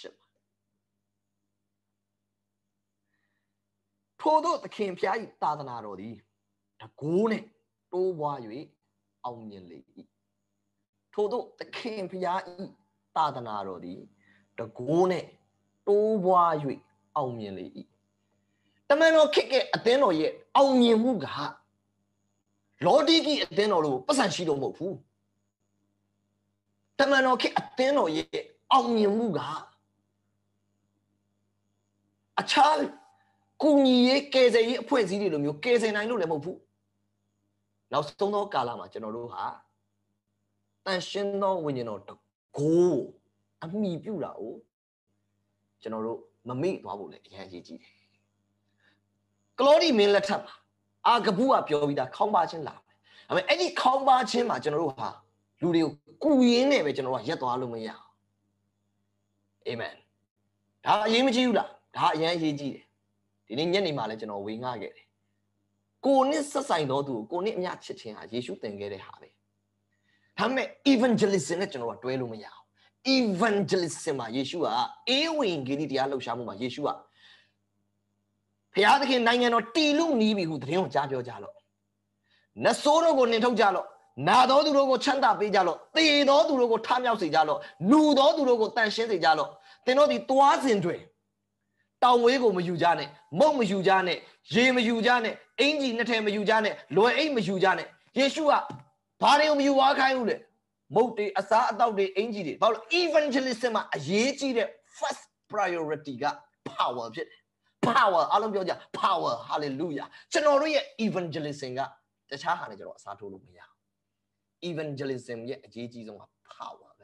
ထို့သောသခင်ဖျား၏သာသနာတော်သည်တကိုးနဲ့တိုးပွား၍အောင်မြင်လေ၏ထို့သောသခင်ဖျားဤသာသနာတော်သည်တကိုးနဲ့တိုးပွား၍အောင်မြင်လေ၏တမန်တော်ခေတ်ကအသင်းတော်ရဲ့အောင်မြင်မှုကလောဒီကိအသင်းတော်တို့ပတ်စံရှိတော့မဟုတ်ဘူးတမန်တော်ခေတ်အသင်းတော်ရဲ့အောင်မြင်မှုကအခြားကုညီရေးကယ်ဆယ်ရေးအဖွဲ့အစည်းတွေလိုမျိုးကယ်ဆယ်နိုင်လို့လည်းမဟုတ်ဘူးနောက်ဆုံးသောကာလမှာကျွန်တော်တို့ဟာတန်ရှင်းသောဝိညာဉ်တော်တကိုးအမိပြုတာကိုကျွန်တော်တို့မမေ့သွားဖို့လည်းအရင်ကြီးကြည့်တယ်ကလောဒီမင်းလက်ထက်မှာအာဂဘူးကပြောပြီးသားခေါင်းပါခြင်းလာတယ်ဒါပေမဲ့အဲ့ဒီခေါင်းပါခြင်းမှာကျွန်တော်တို့ဟာလူတွေကိုကူရင်းနဲ့ပဲကျွန်တော်တို့ကရက်သွားလို့မရအောင်အာမင်ဒါအရေးမကြီးဘူးလားဒါအရင်အရေးကြီးတယ်ဒီနေ့ညနေမှာလည်းကျွန်တော်ဝေငှခဲ့တယ်ကိုနှစ်ဆက်ဆိုင်တော်သူကိုနှစ်အမြချစ်ခြင်းဟာယေရှုသင်ခဲ့တဲ့ဟာပဲဒါပေမဲ့ evangelism နဲ့ကျွန်တော်ကတွဲလို့မရအောင် evangelism မှာယေရှုကအေးဝင်ဂေလိတရားလှုပ်ရှားမှုမှာယေရှုကဖျားသခင်နိုင်ငံတော်တည်လို့နီးပြီဟုသတင်းကိုကြားပြောကြလော့နတ်ဆိုးတို့ကိုနှင်ထုတ်ကြလော့နာတော်သူတို့ကိုချမ်းသာပေးကြလော့သေတော်သူတို့ကိုထမြောက်စေကြလော့လူတော်သူတို့ကိုတန်ရှင်းစေကြလော့သင်တို့ဒီသွားစဉ်တွင်တောင်ဝေးကိုမယူကြနဲ့မုတ်မယူကြနဲ့ရေမယူကြနဲ့အင်ကြီးနှစ်ထည်မယူကြနဲ့လွယ်အိတ်မယူကြနဲ့ယေရှုကဘာတွေကိုမယူဝါခိုင်းဘူးလေမုတ်တွေအစားအသောက်တွေအင်ကြီးတွေဘာလို့ evangelism မှာအရေးကြီးတဲ့ first priority က power ဖြစ်တယ် power အားလုံးပြောကြ power hallelujah ကျွန်တော်တို့ရဲ့ evangelism ကတခြားဟာနဲ့ကျွန်တော်အစားထိုးလို့မရဘူး evangelism ရဲ့အရေးကြီးဆုံးက power ပဲ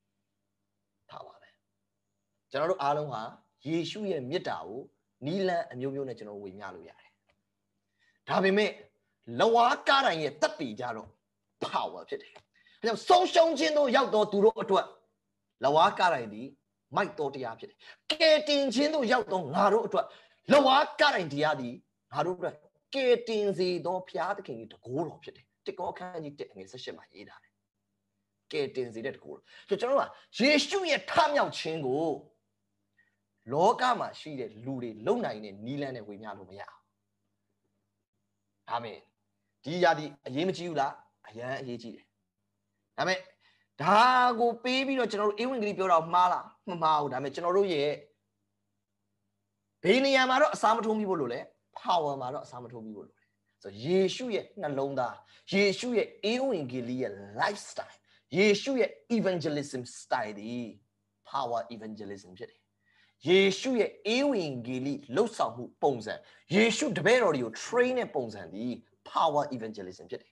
power ပဲကျွန်တော်တို့အားလုံးဟာယေရှုရဲ့မြတ်တာကိုနီလန်းအမျိုးမျိုးနဲ့ကျွန်တော်ဝေမျှလို့ရတယ်ဒါပေမဲ့လဝါကားတိုင်းရဲ့တက်တည်ကြတော့ power ဖြစ်တယ်အဲကြောင့်ဆုံးရှုံးခြင်းတို့ရောက်တော့သူတို့အတွက်လဝါကားတိုင်းဒီမိုက်တော်တရားဖြစ်တယ်ကဲတင်ခြင်းတို့ရောက်တော့ငါတို့အတွက်လဝါကားတိုင်းတရားဒီငါတို့အတွက်ကဲတင်စေသောဘုရားသခင်ကြီးတကိုးတော်ဖြစ်တယ်တကောခန်းကြီး1 18မှာရေးထားတယ်ကဲတင်စေတဲ့တကိုးတော်ကျွန်တော်တို့ကယေရှုရဲ့ထမြောက်ခြင်းကိုလောကမှာရှိတဲ့လူတွေလုံနိုင်တဲ့နီးလန်းနဲ့ဝေမျှလို့မရအောင်အာမင်ဒီຢာဒီအရေးမကြီးဘူးလားအရန်အရေးကြီးတယ်ဒါပေမဲ့ဒါကိုပေးပြီးတော့ကျွန်တော်တို့ဧဝံဂေလိပြောတာမှားလားမမှားဘူးဒါပေမဲ့ကျွန်တော်တို့ရဲ့ဘေးနေရာမှာတော့အစာမထိုးမိဖို့လို့လဲ power မှာတော့အစာမထိုးမိဖို့လို့လဲဆိုယေရှုရဲ့နှလုံးသားယေရှုရဲ့ဧဝံဂေလိရဲ့ lifestyle ယေရှုရဲ့ evangelism style ဒီ power evangelism ဖြစ်တယ်ယေရှုရဲ့ဧဝံဂေလိလှုပ်ဆောင်မှုပုံစံယေရှုတပည့်တော်တွေကို train တဲ့ပုံစံဒီ power evangelism ဖြစ်တယ်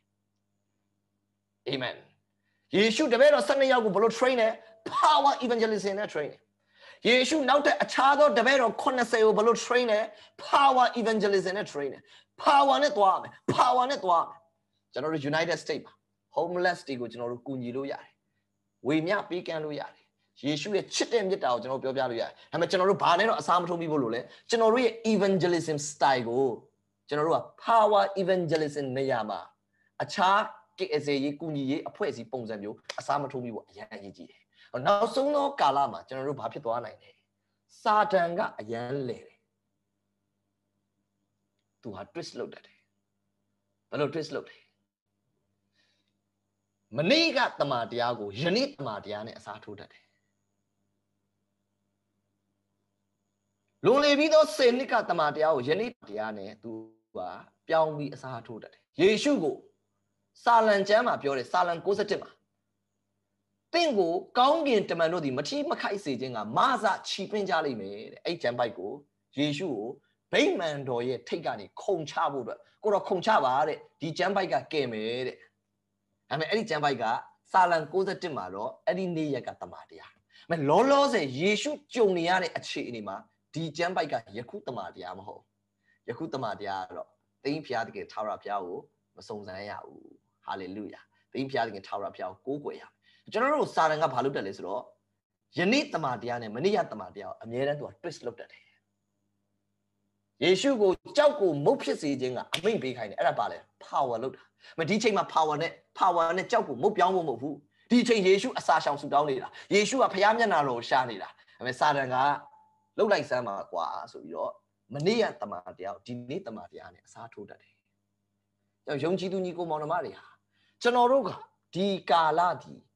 amen ယေရှုတပည့်တော်12ယောက်ကိုဘယ်လို train လဲ power evangelism နဲ့ train တယ်ယေရှုနောက်ထပ်အခြားသောတပည့်တော်80ကိုဘယ်လို train လဲ power evangelism နဲ့ train တယ် power နဲ့သွားမယ် power နဲ့သွားမယ်ကျွန်တော်တို့ United States မှာ homeless တွေကိုကျွန်တော်တို့ကူညီလို့ရတယ်ဝေမျှပေးကမ်းလို့ရတယ်ယေရှုရဲ့ချစ်တဲ့မြတ်တာကိုကျွန်တော်ပြောပြလို့ရတယ်ဒါပေမဲ့ကျွန်တော်တို့ဘာနဲ့တော့အစားမထိုးပြီးဖို့လို့လဲကျွန်တော်တို့ရဲ့ evangelism style ကိုကျွန်တော်တို့က power evangelism နေရာမှာအခြားကေရေးကူညီရေးအဖွဲ့အစည်းပုံစံမျိုးအစားမထိုးပြီးဖို့အရန်အရေးကြီးတယ်နောက်ဆုံးသောကာလမှာကျွန်တော်တို့ဘာဖြစ်သွားနိုင်လဲစာတန်ကအရန်လဲတယ်သူဟာ twist လုပ်တတ်တယ်ဘယ်လို twist လုပ်လဲမနေ့ကတမန်တရားကိုယနေ့တမန်တရားနဲ့အစားထိုးတတ်တယ်လွန်လေပြီးသော10နှစ်ကတမန်တရားကိုယနေ့တရားနဲ့သူကပြောင်းပြီးအစားထိုးတတ်တယ်ယေရှုကိုစာလံကျမ်းမှာပြောတယ်စာလံ67မှာတင့်ကိုကောင်းကင်တမန်တို့သည်မထီးမခိုက်စေခြင်းကမဆချီပင်းကြလိမ့်မယ်တဲ့အဲ့ကျမ်းပိုက်ကိုယေရှုကိုဗိမာန်တော်ရဲ့ထိတ်ကနေခုံချဖို့အတွက်ကိုတော့ခုံချပါတဲ့ဒီကျမ်းပိုက်ကကဲမယ်တဲ့ဒါပေမဲ့အဲ့ဒီကျမ်းပိုက်ကစာလံ67မှာတော့အဲ့ဒီနေ့ရက်ကတမန်တရားဒါပေမဲ့လောလောဆယ်ယေရှုကြုံနေရတဲ့အခြေအနေမှာဒီကျမ်းပိုက်ကယခုတမန်တရားမဟုတ်ယခုတမန်တရားကတော့သင်ဖျားတကယ်ထာဝရဘုရားကိုမစုံစမ်းရဘူးဟာလေလုယာသင်ဖျားတကယ်ထာဝရဘုရားကိုကိုးကွယ်ရကျွန်တော်တို့စာတန်ကဘာလုပ်တတ်လဲဆိုတော့ယနေ့တမန်တရားနဲ့မနေ့ကတမန်တရားကိုအမြဲတမ်းသူက twist လုပ်တတ်တယ်ယေရှုကိုကြောက်ကိုမုတ်ဖြစ်စေခြင်းကအမိန့်ပေးခိုင်းတယ်အဲ့ဒါပါလေ power လုပ်တာမဒီချိန်မှာ power နဲ့ကြောက်ကိုမုတ်ပြောင်းဖို့မဟုတ်ဘူးဒီချိန်ယေရှုအစာရှောင်ဆူတောင်းနေတာယေရှုကဖခင်မျက်နှာတော်ကိုရှာနေတာဒါပေမဲ့စာတန်ကလှုပ်လိုက်စမ်းပါကွာဆိုပြီးတော့မနေ့ကတမန်တရားကိုဒီနေ့တမန်တရားနဲ့အစားထိုးတတ်တယ်။ယုံကြည်သူညီကိုမောင်နှမတွေဟာကျွန်တော်တို့ကဒီကာလဒီ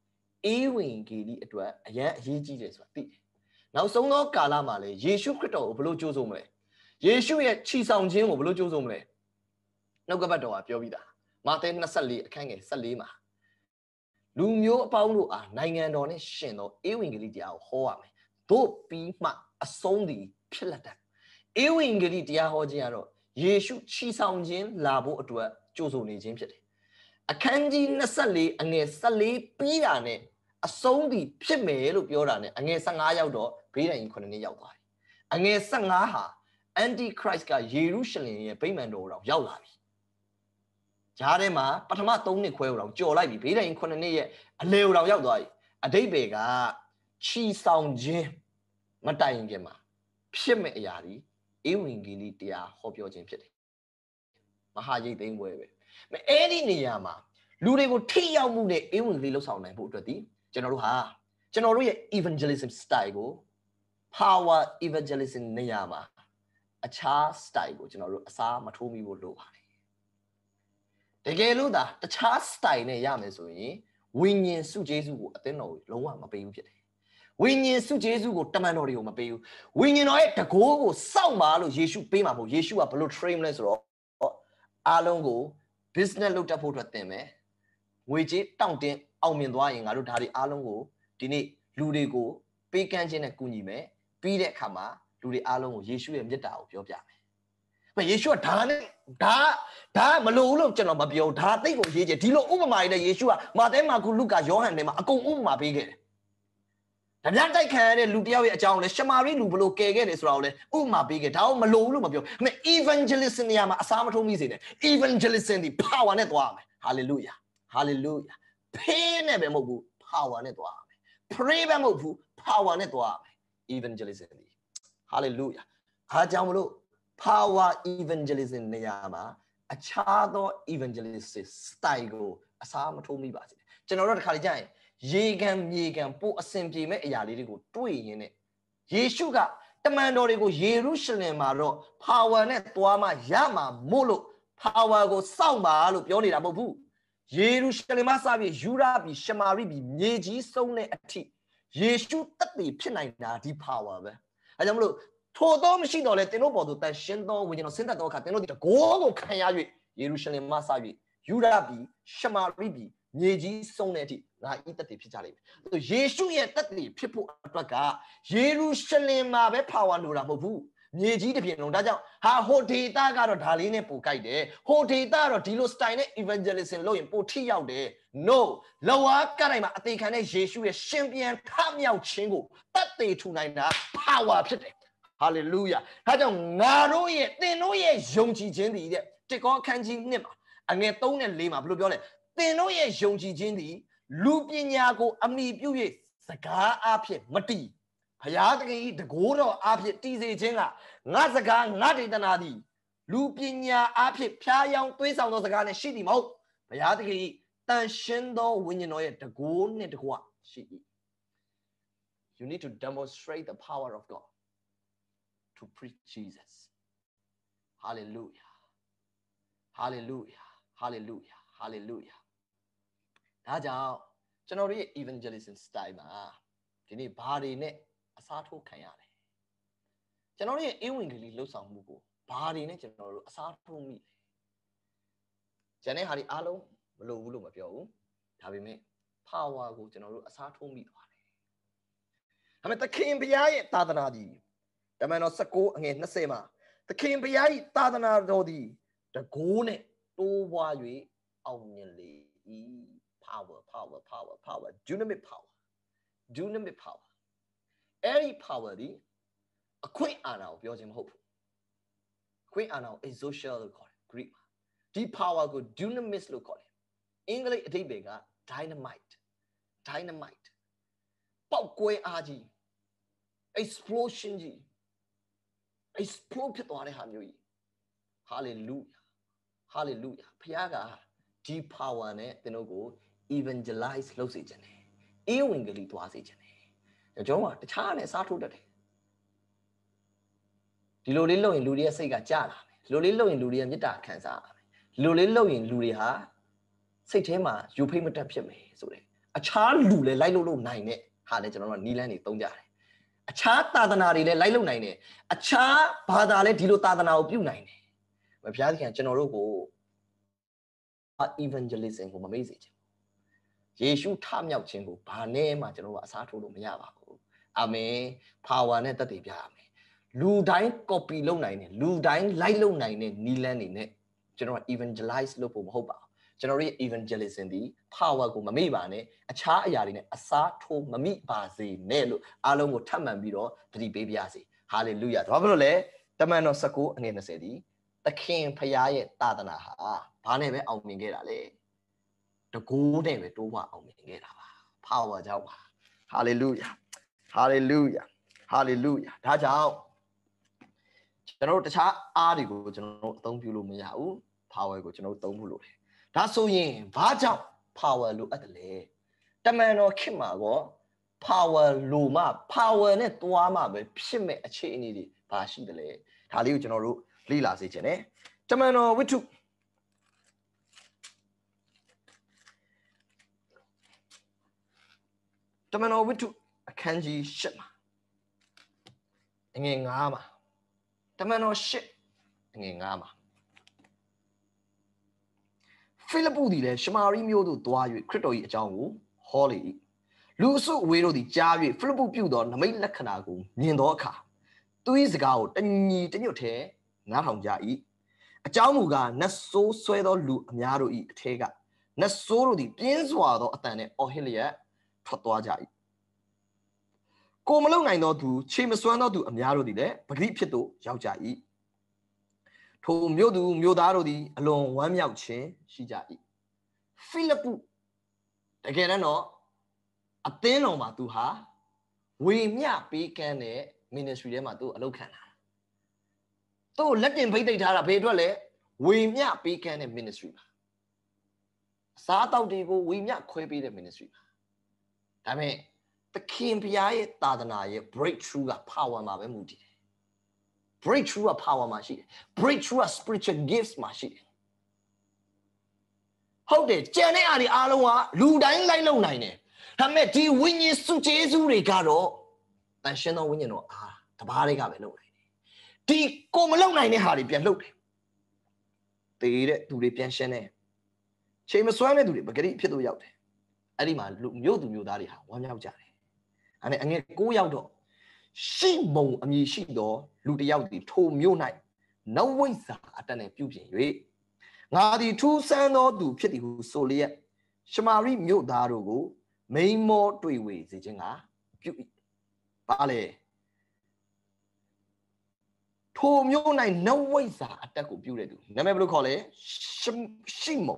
ဝင်ကြီးဒီအတွက်အရန်အရေးကြီးတယ်ဆိုတာသိတယ်နောက်ဆုံးသောကာလမှာလေယေရှုခရစ်တော်ကိုဘယ်လိုကြိုးစုံမလဲယေရှုရဲ့ခြိဆောင်ခြင်းကိုဘယ်လိုကြိုးစုံမလဲနှုတ်ကပတ်တော်ကပြောပြီးသားမာသဲ24အခန်းငယ်14မှာလူမျိုးအပေါင်းတို့အားနိုင်ငံတော်နဲ့ရှင်သောဧဝံဂေလိတရားကိုဟောရမယ်တို့ပြီးမှအဆုံးသည်ဖြစ်လက်တယ်ဧဝံဂေလိတရားဟောခြင်းကတော့ယေရှုခြိဆောင်ခြင်းလာဖို့အတွက်ကြိုးစုံနေခြင်းဖြစ်တယ်အခန်းကြီး24အငယ်14ပြီးတာနဲ့အဆုံးသည်ဖြစ်မယ်လို့ပြောတာနဲ့အငယ်15ရောက်တော့ဘေးဒဏ်ကြီး9နှစ်ရောက်သွားပြီအငယ်15ဟာ Antichrist ကယေရုရှလင်ရဲ့ဗိမာန်တော်တော်ရောက်လာပြီဂျားထဲမှာပထမ3နှစ်ခွဲတော်ကြော်လိုက်ပြီဘေးဒဏ်ကြီး9နှစ်ရဲ့အလေတော်ရောက်သွားပြီအတိတ်ဘေကခြိဆောင်ခြင်းမတိုင်ခင်မှာဖြစ်မဲ့အရာဒီဧဝံဂေလိတရားဟောပြောခြင်းဖြစ်တယ်မဟာရိတ်သိမ်းပွဲပဲအဲ့ဒီနေရာမှာလူတွေကိုထိရောက်မှုနဲ့ဧဝံဂေလိလှုပ်ဆောင်နိုင်ဖို့အတွက်ဒီကျွန်တော်တို့ရဲ့ evangelism style ကို power evangelism နေရာမှာအခြား style ကိုကျွန်တော်တို့အစားမထိုးမိဖို့လိုပါတယ်တကယ်လို့သာတခြား style နဲ့ရမယ်ဆိုရင်ဝိညာဉ်စုကျေးဇူးကိုအသင်းတော်ကိုလုံးဝမပေးဘူးဖြစ်တယ်ဝိညာဉ်စုကျေးဇူးကိုတမန်တော်တွေကိုမပေးဘူးဝိညာဉ်တော်ရဲ့တကိုးကိုစောင့်ပါလို့ယေရှုပေးမှာမဟုတ်ယေရှုကဘယ်လို train လဲဆိုတော့အားလုံးကို business လုပ်တတ်ဖို့အတွက်သင်မယ်ငွေကြေးတောင့်တင်းအောင်မြင်သွားရင်ငါတို့ဒါတွေအားလုံးကိုဒီနေ့လူတွေကိုပေးကမ်းခြင်းနဲ့ကူညီမယ်ပြီးတဲ့အခါမှာလူတွေအားလုံးကိုယေရှုရဲ့မြတ်တာကိုပြောပြမယ်ယေရှုကဒါမလို့ဘူးလို့ကျွန်တော်မပြောဒါသိကိုရေးချင်ဒီလိုဥပမာတွေနဲ့ယေရှုကမာသဲမာကုလုကာယောဟန်တွေမှာအကုန်ဥပမာပေးခဲ့တယ်ဒါများတိုက်ခံရတဲ့လူတယောက်ရဲ့အကြောင်းကိုလည်းရှမာရိလူဘလို့ကယ်ခဲ့တယ်ဆိုတာကိုလည်းဥပမာပေးခဲ့ဒါကိုမလို့ဘူးလို့မပြောevangelism နေရာမှာအစားမထိုးမိစေနဲ့ evangelism ဒီ power နဲ့သွားရမယ် hallelujah hallelujah ဖေးနဲ့ပဲမဟုတ်ဘူး power နဲ့သွားရမယ် pray ပဲမဟုတ်ဘူး power နဲ့သွားရမယ် evangelism ဒီ hallelujah အားကြောင့်မလို့ power evangelism နေရာမှာအခြားသော evangelist style ကိုအစားမထိုးမိပါစေကျွန်တော်တို့တစ်ခါလေကြာရင်ရေကန်မြေကန်ပို့အစဉ်ပြေမဲ့အရာလေးတွေကိုတွေ့ရင်းနဲ့ယေရှုကတမန်တော်တွေကိုယေရုရှလင်မှာတော့ power နဲ့သွားမှရမှာမို့လို့ power ကိုစောင့်ပါလို့ပြောနေတာမဟုတ်ဘူးယေရုရှလင်မှာစပြီးယူဒပြည်ရှမာရိပြည်မြေကြီးစုံတဲ့အထိယေရှုတက်တည်ဖြစ်နိုင်တာဒီ power ပဲအဲကြောင့်မလို့ထိုတော့မရှိတော့လဲသင်တို့ပေါ်သို့တန်ရှင်းသောဝိညာဉ်တော်ဆင်းသက်သောအခါသင်တို့ဒီတကိုးကိုခံရ၍ယေရုရှလင်မှာစ၍ယူဒပြည်ရှမာရိပြည်မြေကြီးစုံတဲ့အထိငါဤတက်တည်ဖြစ်ကြလိမ့်မယ်ယေရှုရဲ့တက်တည်ဖြစ်ဖို့အတွက်ကယေရုရှလင်မှာပဲ power လိုတာမဟုတ်ဘူးမြေကြီးတစ်ပြင်လုံးဒါကြောင့်ဟိုဒေတာကတော့ဒါလေးနဲ့ပိုကြိုက်တယ်ဟိုဒေတာကတော့ဒီလို style နဲ့ evangelism လုပ်ရင်ပိုထိရောက်တယ် no လောကကတိုင်းမှာအသေးခံတဲ့ယေရှုရဲ့ရှင်ပြန်ထမြောက်ခြင်းကိုတက်တည်ထူနိုင်တာ power ဖြစ်တယ် hallelujah ဒါကြောင့်ငါတို့ရဲ့သင်တို့ရဲ့ယုံကြည်ခြင်းတည်တဲ့တစ်ကောအခန်းကြီး1မှာအငယ်3နဲ့4မှာဘယ်လိုပြောလဲသင်တို့ရဲ့ယုံကြည်ခြင်းသည်လူပညာကိုအမိပြု၍စကားအဖြစ်မတည်ဘုရားသခင်၏တကိုးတော်အဖြစ်တည်စေခြင်းကငါစကားငါဒေသနာသည်လူပညာအဖြစ်ဖြားယောင်းသွေးဆောင်သောစကားနဲ့ရှိသည်မဟုတ်ဘုရားသခင်၏တန်ရှင်းသောဝိညာဉ်တော်ရဲ့တကိုးနှင့်တကွရှိ၏ You need to demonstrate the power of God to preach Jesus hallelujah hallelujah hallelujah hallelujah ဒါကြောင့်ကျွန်တော်တို့ရဲ့ evangelism style မှာဒီနေ့ဘာတွေနဲ့အစားထိုးခံရတယ်ကျွန်တော်တို့ရဲ့ဧဝံဂေလိလှုပ်ဆောင်မှုကိုဘာတွေနဲ့ကျွန်တော်တို့အစားထိုးမိလဲကျန်တဲ့ဟာတွေအားလုံးမလိုဘူးလို့မပြောဘူးဒါပေမဲ့ power ကိုကျွန်တော်တို့အစားထိုးမိသွားတယ်ဒါပေမဲ့သခင်ဘုရားရဲ့သာသနာကြီးတမန်တော်19အငယ်20မှာသခင်ဘုရား၏သာသနာတော်သည်တကိုးနဲ့တိုးပွား၍အောင်မြင်လေ၏power dynamic power အဲ့ဒီ power ဒီအခွင့်အာဏာကိုပြောခြင်းမဟုတ်ဘူးအခွင့်အာဏာကို exousia လို့ခေါ်တယ် Greek မှာဒီ power ကို dunamis လို့ခေါ်တယ်အင်္ဂလိပ်အဓိပ္ပာယ်က dynamite ပေါက်ကွဲအားကြီး explosion ကြီး explode ဖြစ်သွားတဲ့ဟာမျိုးကြီး hallelujah ဘုရားကဒီ power နဲ့သင်တို့ကို evangelize လုပ်စေခြင်းတယ်ဧဝံဂေလိသွားစေခြင်းတယ်ကျွန်တော်ကတခြားနဲ့စားထိုးတတ်တယ်ဒီလိုလေးလုပ်ရင်လူတွေရဲ့စိတ်ကကြလာမယ်ဒီလိုလေးလုပ်ရင်လူတွေရဲ့မေတ္တာခံစားရမယ်ဒီလိုလေးလုပ်ရင်လူတွေဟာစိတ်ထဲမှာယူဖိတ်မတက်ဖြစ်မယ်ဆိုတဲ့အခြားလူလည်းလိုက်လို့နိုင်တဲ့ဟာလည်းကျွန်တော်တို့နီးလန်းနေသုံးကြတယ်အခြားသာသနာတွေလည်းလိုက်လို့နိုင်တယ်အခြားဘာသာလည်းဒီလိုသာသနာကိုပြုနိုင်တယ်ဘုရားသခင်ကျွန်တော်တို့ကို evangelism ကိုမမေ့စေချင်ယေရှုထမြောက်ခြင်းကိုဘာနဲ့မှကျွန်တော်တို့အစားထိုးလို့မရပါဘူးအာမင် power နဲ့တက်တည်ပြရမယ်လူတိုင်း copy လုပ်နိုင်တယ်လူတိုင်းလိုက်လုပ်နိုင်တဲ့နီးလန်းနေနဲ့ကျွန်တော် evangelize လုပ်ဖို့မဟုတ်ပါဘူးကျွန်တော်ရဲ့ evangelism ဒီ power ကိုမမေ့ပါနဲ့အခြားအရာတွေနဲ့အစားထိုးမမိပါစေနဲ့လို့အားလုံးကိုထပ်မံပြီးတော့သတိပေးပါစေ hallelujah ဘာဖြစ်လို့လဲတမန်တော်19အငယ်20ဒီသခင်ဖခင်ရဲ့သာသနာဟာဘာနဲ့ပဲအောင်မြင်ခဲ့တာလဲတကိုးနဲ့ပဲတိုးဝအောင်မြင်ခဲ့တာပါ power ကြောင့်ပါ hallelujah hallelujah hallelujah ဒါကြောင့်ကျွန်တော်တို့တခြားအားတွေကိုကျွန်တော်တို့အသုံးပြုလို့မရဘူး power ကိုကျွန်တော်တို့သုံးဖို့လိုတယ်ဒါဆိုရင်ဘာကြောင့် power လိုအပ်တယ်လဲတမန်တော်ခေတ်မှာကော power လိုမှ power နဲ့တွားမှပဲဖြစ်မဲ့အခြေအနေတွေဘာရှိတယ်လဲဒါလေးကိုကျွန်တော်တို့လေ့လာစေချင်တယ်တမန်တော်ဝိတ္ထုအခန်းကြီး8မှာအငယ်9မှာတမန်တော်8အငယ်9မှာဖိလိပ္ပုသည်လည်းရှမာရိမြို့သို့သွား၍ခရစ်တော်၏အကြောင်းကိုဟောလေ၏လူအစုအဝေးတို့သည်ကြား၍ဖိလိပ္ပုပြုသောနမိတ်လက္ခဏာကိုမြင်သောအခါသူ၏စကားကိုတညီတညွတ်ထဲနားထောင်ကြ၏အကြောင်းမူကားနတ်ဆိုးဆွဲသောလူအများတို့၏အထဲကနတ်ဆိုးတို့သည်ပြင်းစွာသောအတန်နှင့်အော်ဟစ်လျက်ထွက်သွားကြ၏ကိုမလုံနိုင်သောသူခြေမစွမ်းသောသူအများတို့သည်လည်းပဂရိဖြစ်သို့ရောက်ကြ၏ထိုမြို့သူမြို့သားတို့သည်အလွန်ဝမ်းမြောက်ခြင်းရှိကြ၏ဖိလိပ္ပုတကယ်တော့အသင်းတော်မှာသူဟာဝေမျှပေးကမ်းတဲ့ ministry ထဲမှာသူအလုပ်ခံတာသူလက်တင်ဖိတ်သိပ်ထားတာဘယ်အတွက်လဲဝေမျှပေးကမ်းတဲ့ ministry ပါအစားအသောက်တွေကိုဝေမျှခွဲပေးတဲ့ ministry ပါဒါပေမဲ့သခင်ဘုရားရဲ့သာသနာရဲ့ breakthrough က power မှာပဲမူတည်တယ် breakthrough က power မှာရှိတယ် breakthrough က spiritual gifts မှာရှိတယ်ဟုတ်တယ်ကြံတဲ့အားတွေအားလုံးကလူတိုင်းလိုက်လုံနိုင်တယ်ဒါပေမဲ့ဒီဝိညာဉ်စုကျေးဇူးတွေကတော့တန်ရှင်းသောဝိညာဉ်တော်အားတပါးတွေကပဲလုံနိုင်တယ်ဒီကိုမလုံနိုင်တဲ့ဟာတွေပြန်လုံတယ်တေးတဲ့သူတွေပြန်ရှင်းတယ်ချိန်မစွမ်းတဲ့သူတွေပဂရိဖြစ်လို့ရောက်တယ်အဲ့ဒီမှာမြို့သူမြို့သားတွေဟာဝမ်းမြောက်ကြတယ်အဲ့နဲ့အငယ်9ရောက်တော့ရှိမုံအမည်ရှိသောလူတစ်ယောက်ဒီထိုမြို့၌နဝိဇ္ဇာအတတ်နဲ့ပြုပြင်၍ငါသည်ထူးဆန်းသောသူဖြစ်သည်ဟုဆိုလျက်ရှမာရိမြို့သားတို့ကိုမိန်မောတွေ့ဝေစေခြင်းကပြု၏ပါလေထိုမြို့၌နဝိဇ္ဇာအတတ်ကိုပြုတဲ့သူနာမည်ဘယ်လိုခေါ်လဲရှိမုံ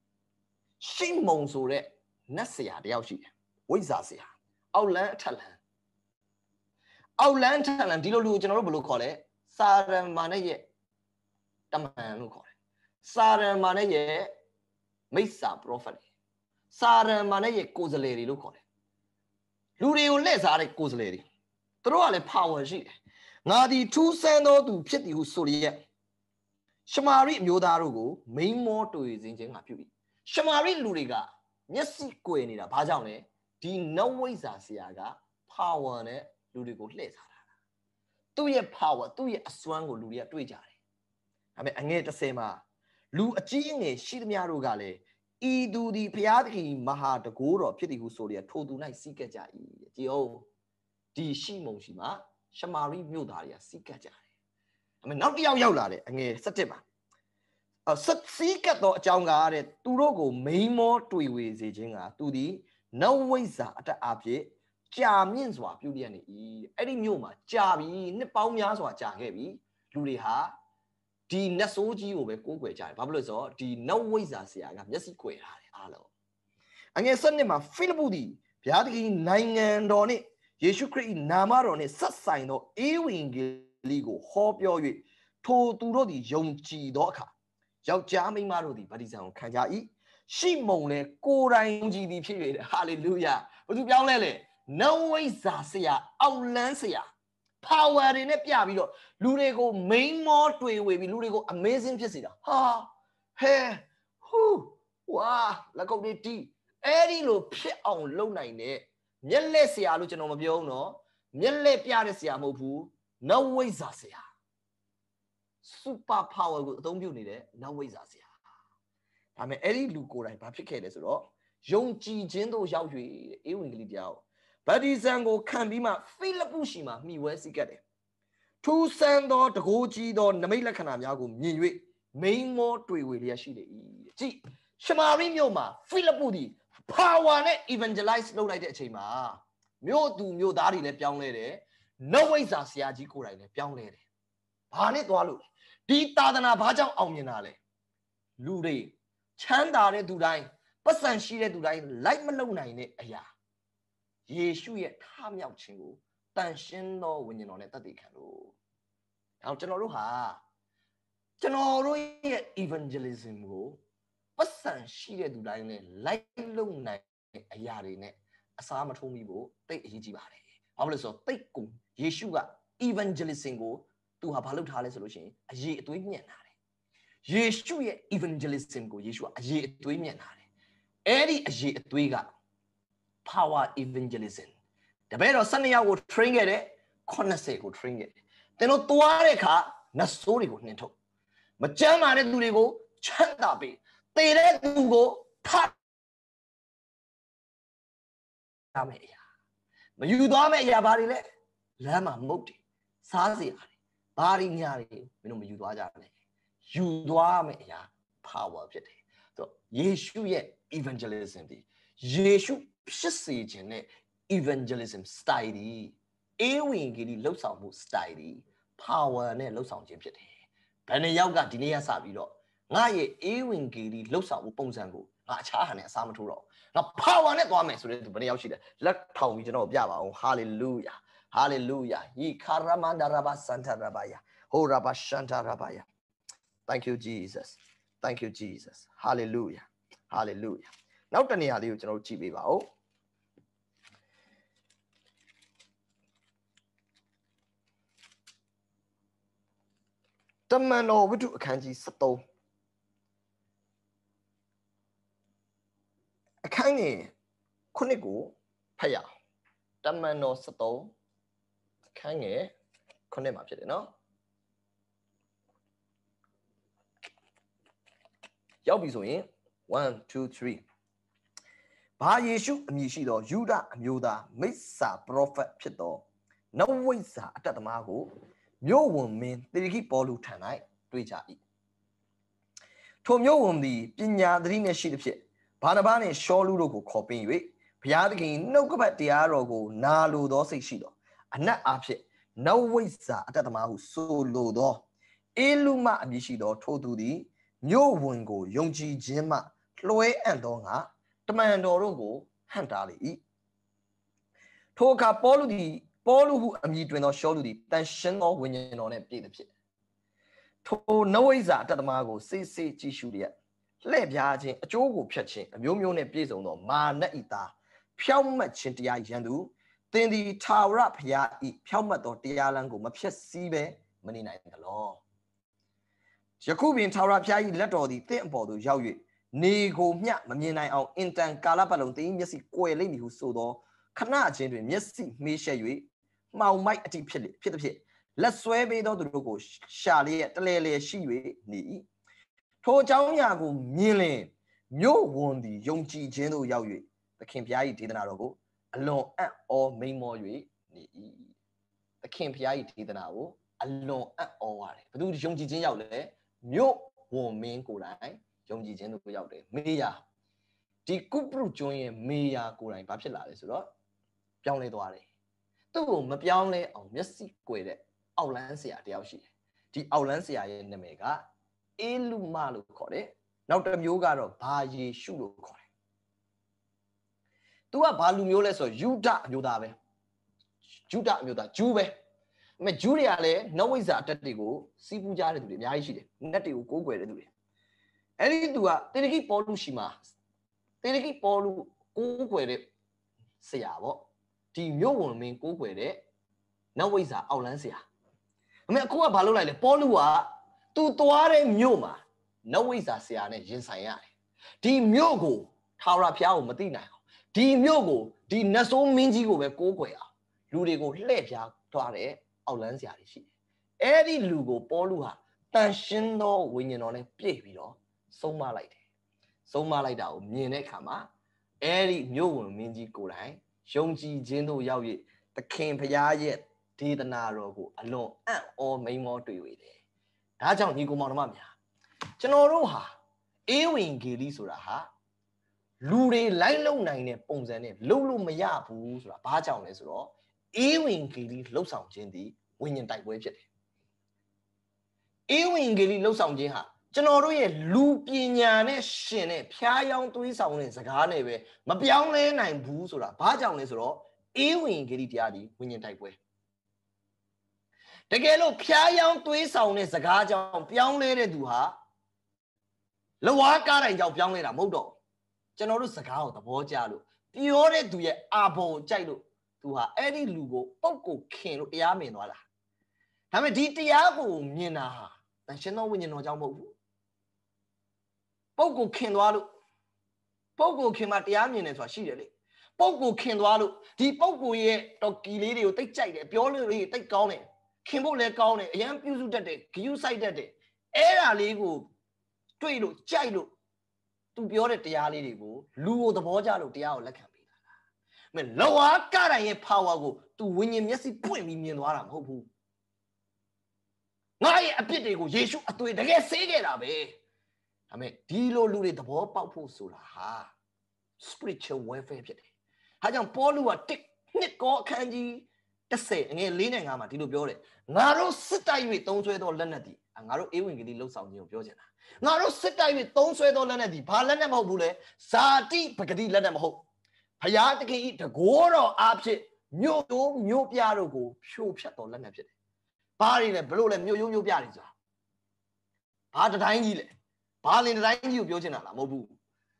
ဆိုတဲ့နတ်ဆရာတယောက်ရှိတယ်ဝိဇ္ဇာဆရာအောက်လန်းအထက်လန်းဒီလိုလူကိုကျွန်တော်တို့ဘယ်လိုခေါ်လဲစာရမာနဲ့ရဲ့တမန်လို့ခေါ်တယ်စာရမာနဲ့ရဲ့မိစ္ဆာ prophet စာရမာနဲ့ရဲ့ကိုယ်စားလှယ်တွေလို့ခေါ်တယ်လူတွေကိုလှည့်စားတဲ့ကိုယ်စားလှယ်တွေသူတို့ကလည်း power ရှိတယ်ငါသည်ထူးဆန်းသောသူဖြစ်သည်ဟုဆိုလျက်ရှမာရိအမျိုးသားတို့ကိုမိန်မောတွေ့စေခြင်းကပြု၏ရှမာရိလူတွေကမျက်စိကွယ်နေတာဘာကြောင့်လဲဒီနဝိဇ္ဇာဆရာက power နဲ့လူတွေကိုလှည့်စားတာသူ့ရဲ့ power သူ့ရဲ့အစွမ်းကိုလူတွေကတွေ့ကြတယ်ဒါပေမဲ့အငယ်30မှာလူအကြီးအငယ်ရှိသမျှတို့ကလည်းဤသူသည်ဘုရားသခင်မဟာတကိုးတော်ဖြစ်သည်ဟုဆိုလျက်ထိုသူ၌စီးကပ်ကြ၏ကြည်အောင်ဒီရှိမုံရှိမှာရှမာရိမြို့သားတွေကစီးကပ်ကြတယ်ဒါပေမဲ့နောက်တစ်ယောက်ရောက်လာတယ်အငယ်17မှာစီးကပ်သောအကြောင်းကားတဲ့သူတို့ကိုမိန်မောတွေ့ဝေစေခြင်းကသူသည်နဝိဇ္ဇာအတတ်အဖြစ်ကြာမြင့်စွာပြုလျက်နေ၏အဲ့ဒီမြို့မှာကြာပြီနှစ်ပေါင်းများစွာကြာခဲ့ပြီလူတွေဟာဒီနတ်ဆိုးကြီးကိုပဲကိုးကွယ်ကြတယ်ဘာဖြစ်လို့လဲဆိုတော့ဒီနဝိဇ္ဇာဆရာကမျက်စိကွယ်ထားတယ်အားလုံးအငယ်7မှာဖိလိပ္ပုသည်ဘုရားသခင်နိုင်ငံတော်နှင့်ယေရှုခရစ်၏နာမတော်နှင့်ဆက်ဆိုင်သောဧဝံဂေလိကိုဟောပြော၍ထိုသူတို့သည်ယုံကြည်သောအခါယောက်ျားမိန်းမတို့သည်ဗတ္တိဇံကိုခံကြ၏ရှိမုန်လည်းကိုယ်တိုင်ယုံကြည်သည်ဖြစ်၍ဟာလေလုယာဘယ်သူပြောင်းလဲလဲနဝိဇ္ဇာဆရာအောက်လန်းဆရာ power တွေနဲ့ပြပြီးတော့လူတွေကိုမိန်မောတွေ့ဝေပြီးလူတွေကို amazing ဖြစ်စေတာဟာဟဲဟူဝါလက်ကုပ်တွေတီး Eddie pit on low nine, Yellesia, Luciano, Yelle Piaresia Mopu, no ways Asia. Super power, don't you need it? No ways Asia. I mean, Eddie Luco, I papicate as well. Young G Jendo Yaui, Ewing Lidiao. But this angle can be my Philipushima, me where's he get it. Two sand or the Goji or Namela Canamiago, Niwi, main more to Willia Shide. Gee, Shamari Yoma, Philipudi, power evangelize low like that chema. Myo do myo daddy le pyong le no ways are Siaji Kurai le pyong le. Panet Walu, Di Tadana Baja Omina le. Lude, Chandare do die, Pasan Shire do die, like Malona in it, ya. Ye shu yet, ham out chingo, tan shin no when you know that they can do. Now, General General evangelism go, Pasan Shire do die, like Lona a yarine, a summer to me go, take Hijibari. Also, take go, Yeshua evangelism go to have a little solution, a ye to Indian. Yeshua evangelism go, Yeshua a ye to Indian. Eddie a ye to power evangelism. The better Sunday I will train it, Conase will train it. Then no Tuareka, Nasori would nito. But Jamare do they go, Chandabi, they let you go, Tat. But you don't make your body let Lama Moti, Sazi, Bari Nyari, you do you do me ya power of it. So, Yeshua evangelism, Yeshua. Evangelism style, Ewing giddy low sound style, power and low sound jim. Penayaga Dinia Sabilo, Naye Ewing giddy low sound Ponsango, Achahan and Samaturo. Now power net one makes it to Benyashida. Let Tom Jano Biaba, hallelujah, hallelujah, ye Karamanda Rabba Santa Rabaya, Ho Rabba Shanta Rabaya. Thank you, Jesus. Thank you, Jesus. Hallelujah, hallelujah. Now, Tania, you know, Chibiba. The man over to a kanji sato. A kangi kunigo paya. The man no sato kangi kunema, no? Yabizoin 1, 2, 3. Ba Yeshu, Mishido, Judah, Muda, Mesa, Prophet Pito. No ways at the Mago. Your woman, they keep all who tonight, Twitcha. Tom your woman, the Pinya, the Rina sheet of shit. Panabani, Sholugo, copying you. Piadaki, no go back the Arogo, Nalu, Dossi Shido. And not up shit. No ways at the Mago, so low door. Eluma, Mishido, told to the Yo Wungo, Yongji Jima, Chloe and Donga, the man Dorogo, Hantali. Toka Polu. Paul who am you not show the tension or when you know it, the pit. To no is that the Mago, say, Chishudia. Let Yajin, a jogo pitching, a mumune piso no, mana ita, Piauma Chintia Yandu, then the tower up ya eat Piauma or Dialango, Mapia Sibe, Manina in the law. Jacobian tower up ya let all the temple to Yawi, Nego Mia, Mamina out intan Calapalon, the Yassi Quay lady who saw Kana children, Yassi, me share you. Mau might a pit. Let's swear me don't go. Charlie at the lele shiwi, ni. To Jao Yago, million. No one the young G General Yawi. The Kimpi did an arago. Alone at all main more ni. The Kimpi did an arrow. Alone at all. But do the young G General there? No one main go line. Young G General out there. Mia. The Kupru join Mia go line. Papilla is a lot. Young lady. Mapianle on Missy Quade, Outlandsia, the Aushi. The Outlandsia in the Mega, Elumalu Core, now the Yoga of Baji Shulu Core. Do a Balumioles or Judah, Juve. Me Julia, no is that they go, Sibuja to the Yashi, Natty will go where they do it. Any do a Teleki Polushima, Teleki Polu, go where it say, the woman go with it. Now is our Outlandsia. I mean, Kua Palo like Polua, to Tuare Muma. Now is a Siane, Jinsaya. The Myogo, ထာဝရဘုရားကိုမသိနိုင်အောင်ဒီမြို့ကိုဒီနတ်ဆိုးမင်းကြီးကိုပဲကိုးကွယ်အောင်လူတွေကိုလှည့်ဖြားသွားတဲ့အောက်လန်းစရာတွေရှိတယ်အဲ့ဒီလူကိုပေါလုဟာတန်ရှင်းသောဝိညာဉ်တော်နဲ့ပြည့်ပြီးတော့ဆုံးမလိုက်တယ်ဆုံးမလိုက်တာကိုမြင်တဲ့အခါမှာအဲ့ဒီမြို့ဝင်မင်းကြီးကိုယ်တိုင်ယုံကြည်ခြင်းတို့ရောက်၍သခင်ဘုရားရဲ့ဒေသနာတော်ကိုအလွန်အံ့ဩမိန်မောတွေ့ရတယ်ဒါကြောင့်ညီကောင်မောင်တို့များကျွန်တော်တို့ဟာဧဝံဂေလိဆိုတာဟာလူတွေလိုက်လုံနိုင်တဲ့ပုံစံနဲ့လုံလို့မရဘူးဆိုတာဘာကြောင့်လဲဆိုတော့ဧဝံဂေလိလှုပ်ဆောင်ခြင်းသည်ဝိညာဉ်တိုက်ပွဲဖြစ်တယ်ဧဝံဂေလိလှုပ်ဆောင်ခြင်းဟာကျွန်တော်တို့ရဲ့လူပညာနဲ့ရှင်တဲ့ဖျားယောင်းသွေးဆောင်တဲ့စကားနဲ့ပဲမပြောင်းလဲနိုင်ဘူးဆိုတာဘာကြောင့်လဲဆိုတော့ဧဝံဂေလိတရားဒီဝိညာဉ်တိုက်ပွဲတကယ်လို့ဖျားယောင်းသွေးဆောင်တဲ့စကားကြောင့်ပြောင်းလဲတဲ့သူဟာလဝါကားတိုင်းကြောင့်ပြောင်းလဲတာမဟုတ်တော့ကျွန်တော်တို့စကားကိုသဘောကျလို့ပြောတဲ့သူရဲ့အာဘော်ကိုကြိုက်လို့သူဟာအဲ့ဒီလူကိုပုတ်ကိုခင်လို့တရားမြင်သွားတာဒါပေမဲ့ဒီတရားကိုမြင်တာဟာတန်ရှင်းသောဝိညာဉ်တော်ကြောင့်မဟုတ်ဘူးပုတ်ကိုခင်သွားလို့ပုတ်ကိုခင်မှတရားမြင်တယ်ဆိုတာရှိတယ်လေပုတ်ကိုခင်သွားလို့ဒီပုတ်ကိုရဲ့တော်ကီလေးတွေကိုတိတ်ကြိုက်တယ်ပြောလို့လေးတိတ်ကောင်းတယ်ခင်ဖို့လည်းကောင်းတယ်အရန်ပြုစုတတ်တယ်ဂယုစိုက်တတ်တယ်အဲ့ဒါလေးကိုတွေ့လို့ကြိုက်လို့သူပြောတဲ့တရားလေးတွေကိုလူကိုသဘောကျလို့တရားကိုလက်ခံပေးတာ။မင်းလောဝါကတိုင်းရဲ့ power ကိုသူဝိညာဉ်မျက်စိပွင့်ပြီးမြင်သွားတာမဟုတ်ဘူး။ငါရဲ့အပြစ်တွေကိုယေရှုအသွေးတကယ်ဆေးခဲ့တာပဲ။ဒါပေမဲ့ဒီလိုလူတွေသဘောပေါက်ဖို့ဆိုတာဟာ spiritual warfare ဖြစ်တယ်။ဟာကြောင့်ပေါလုကနှစ်ကောအခန်းကြီး10ငယ်4နဲ့5မှာဒီလိုပြောတယ်။ငါတို့စစ်တိုက်၍သုံးဆွဲသောလက်နက်သည်ငါတို့ဧဝံဂေလိလှုပ်ဆောင်ခြင်းကိုပြောချင်တာငါတို့စစ်တိုက်၍သုံးဆွဲသောလက်နက်ဒီဘာလက်နက်မဟုတ်ဘူးလေဇာတိပဂတိလက်နက်မဟုတ်ဘုရားသခင်ဤတကိုးတော်အားဖြင့်မြို့ရိုးမြို့ပြတို့ကိုဖြိုဖျက်တော်လက်နက်ဖြစ်တယ်ဘာတွေလဲဘလို့လဲမြို့ရိုးမြို့ပြတွေဆိုတာဘာတတိုင်းကြီးလဲဘာလင်တတိုင်းကြီးကိုပြောချင်တာလားမဟုတ်ဘူး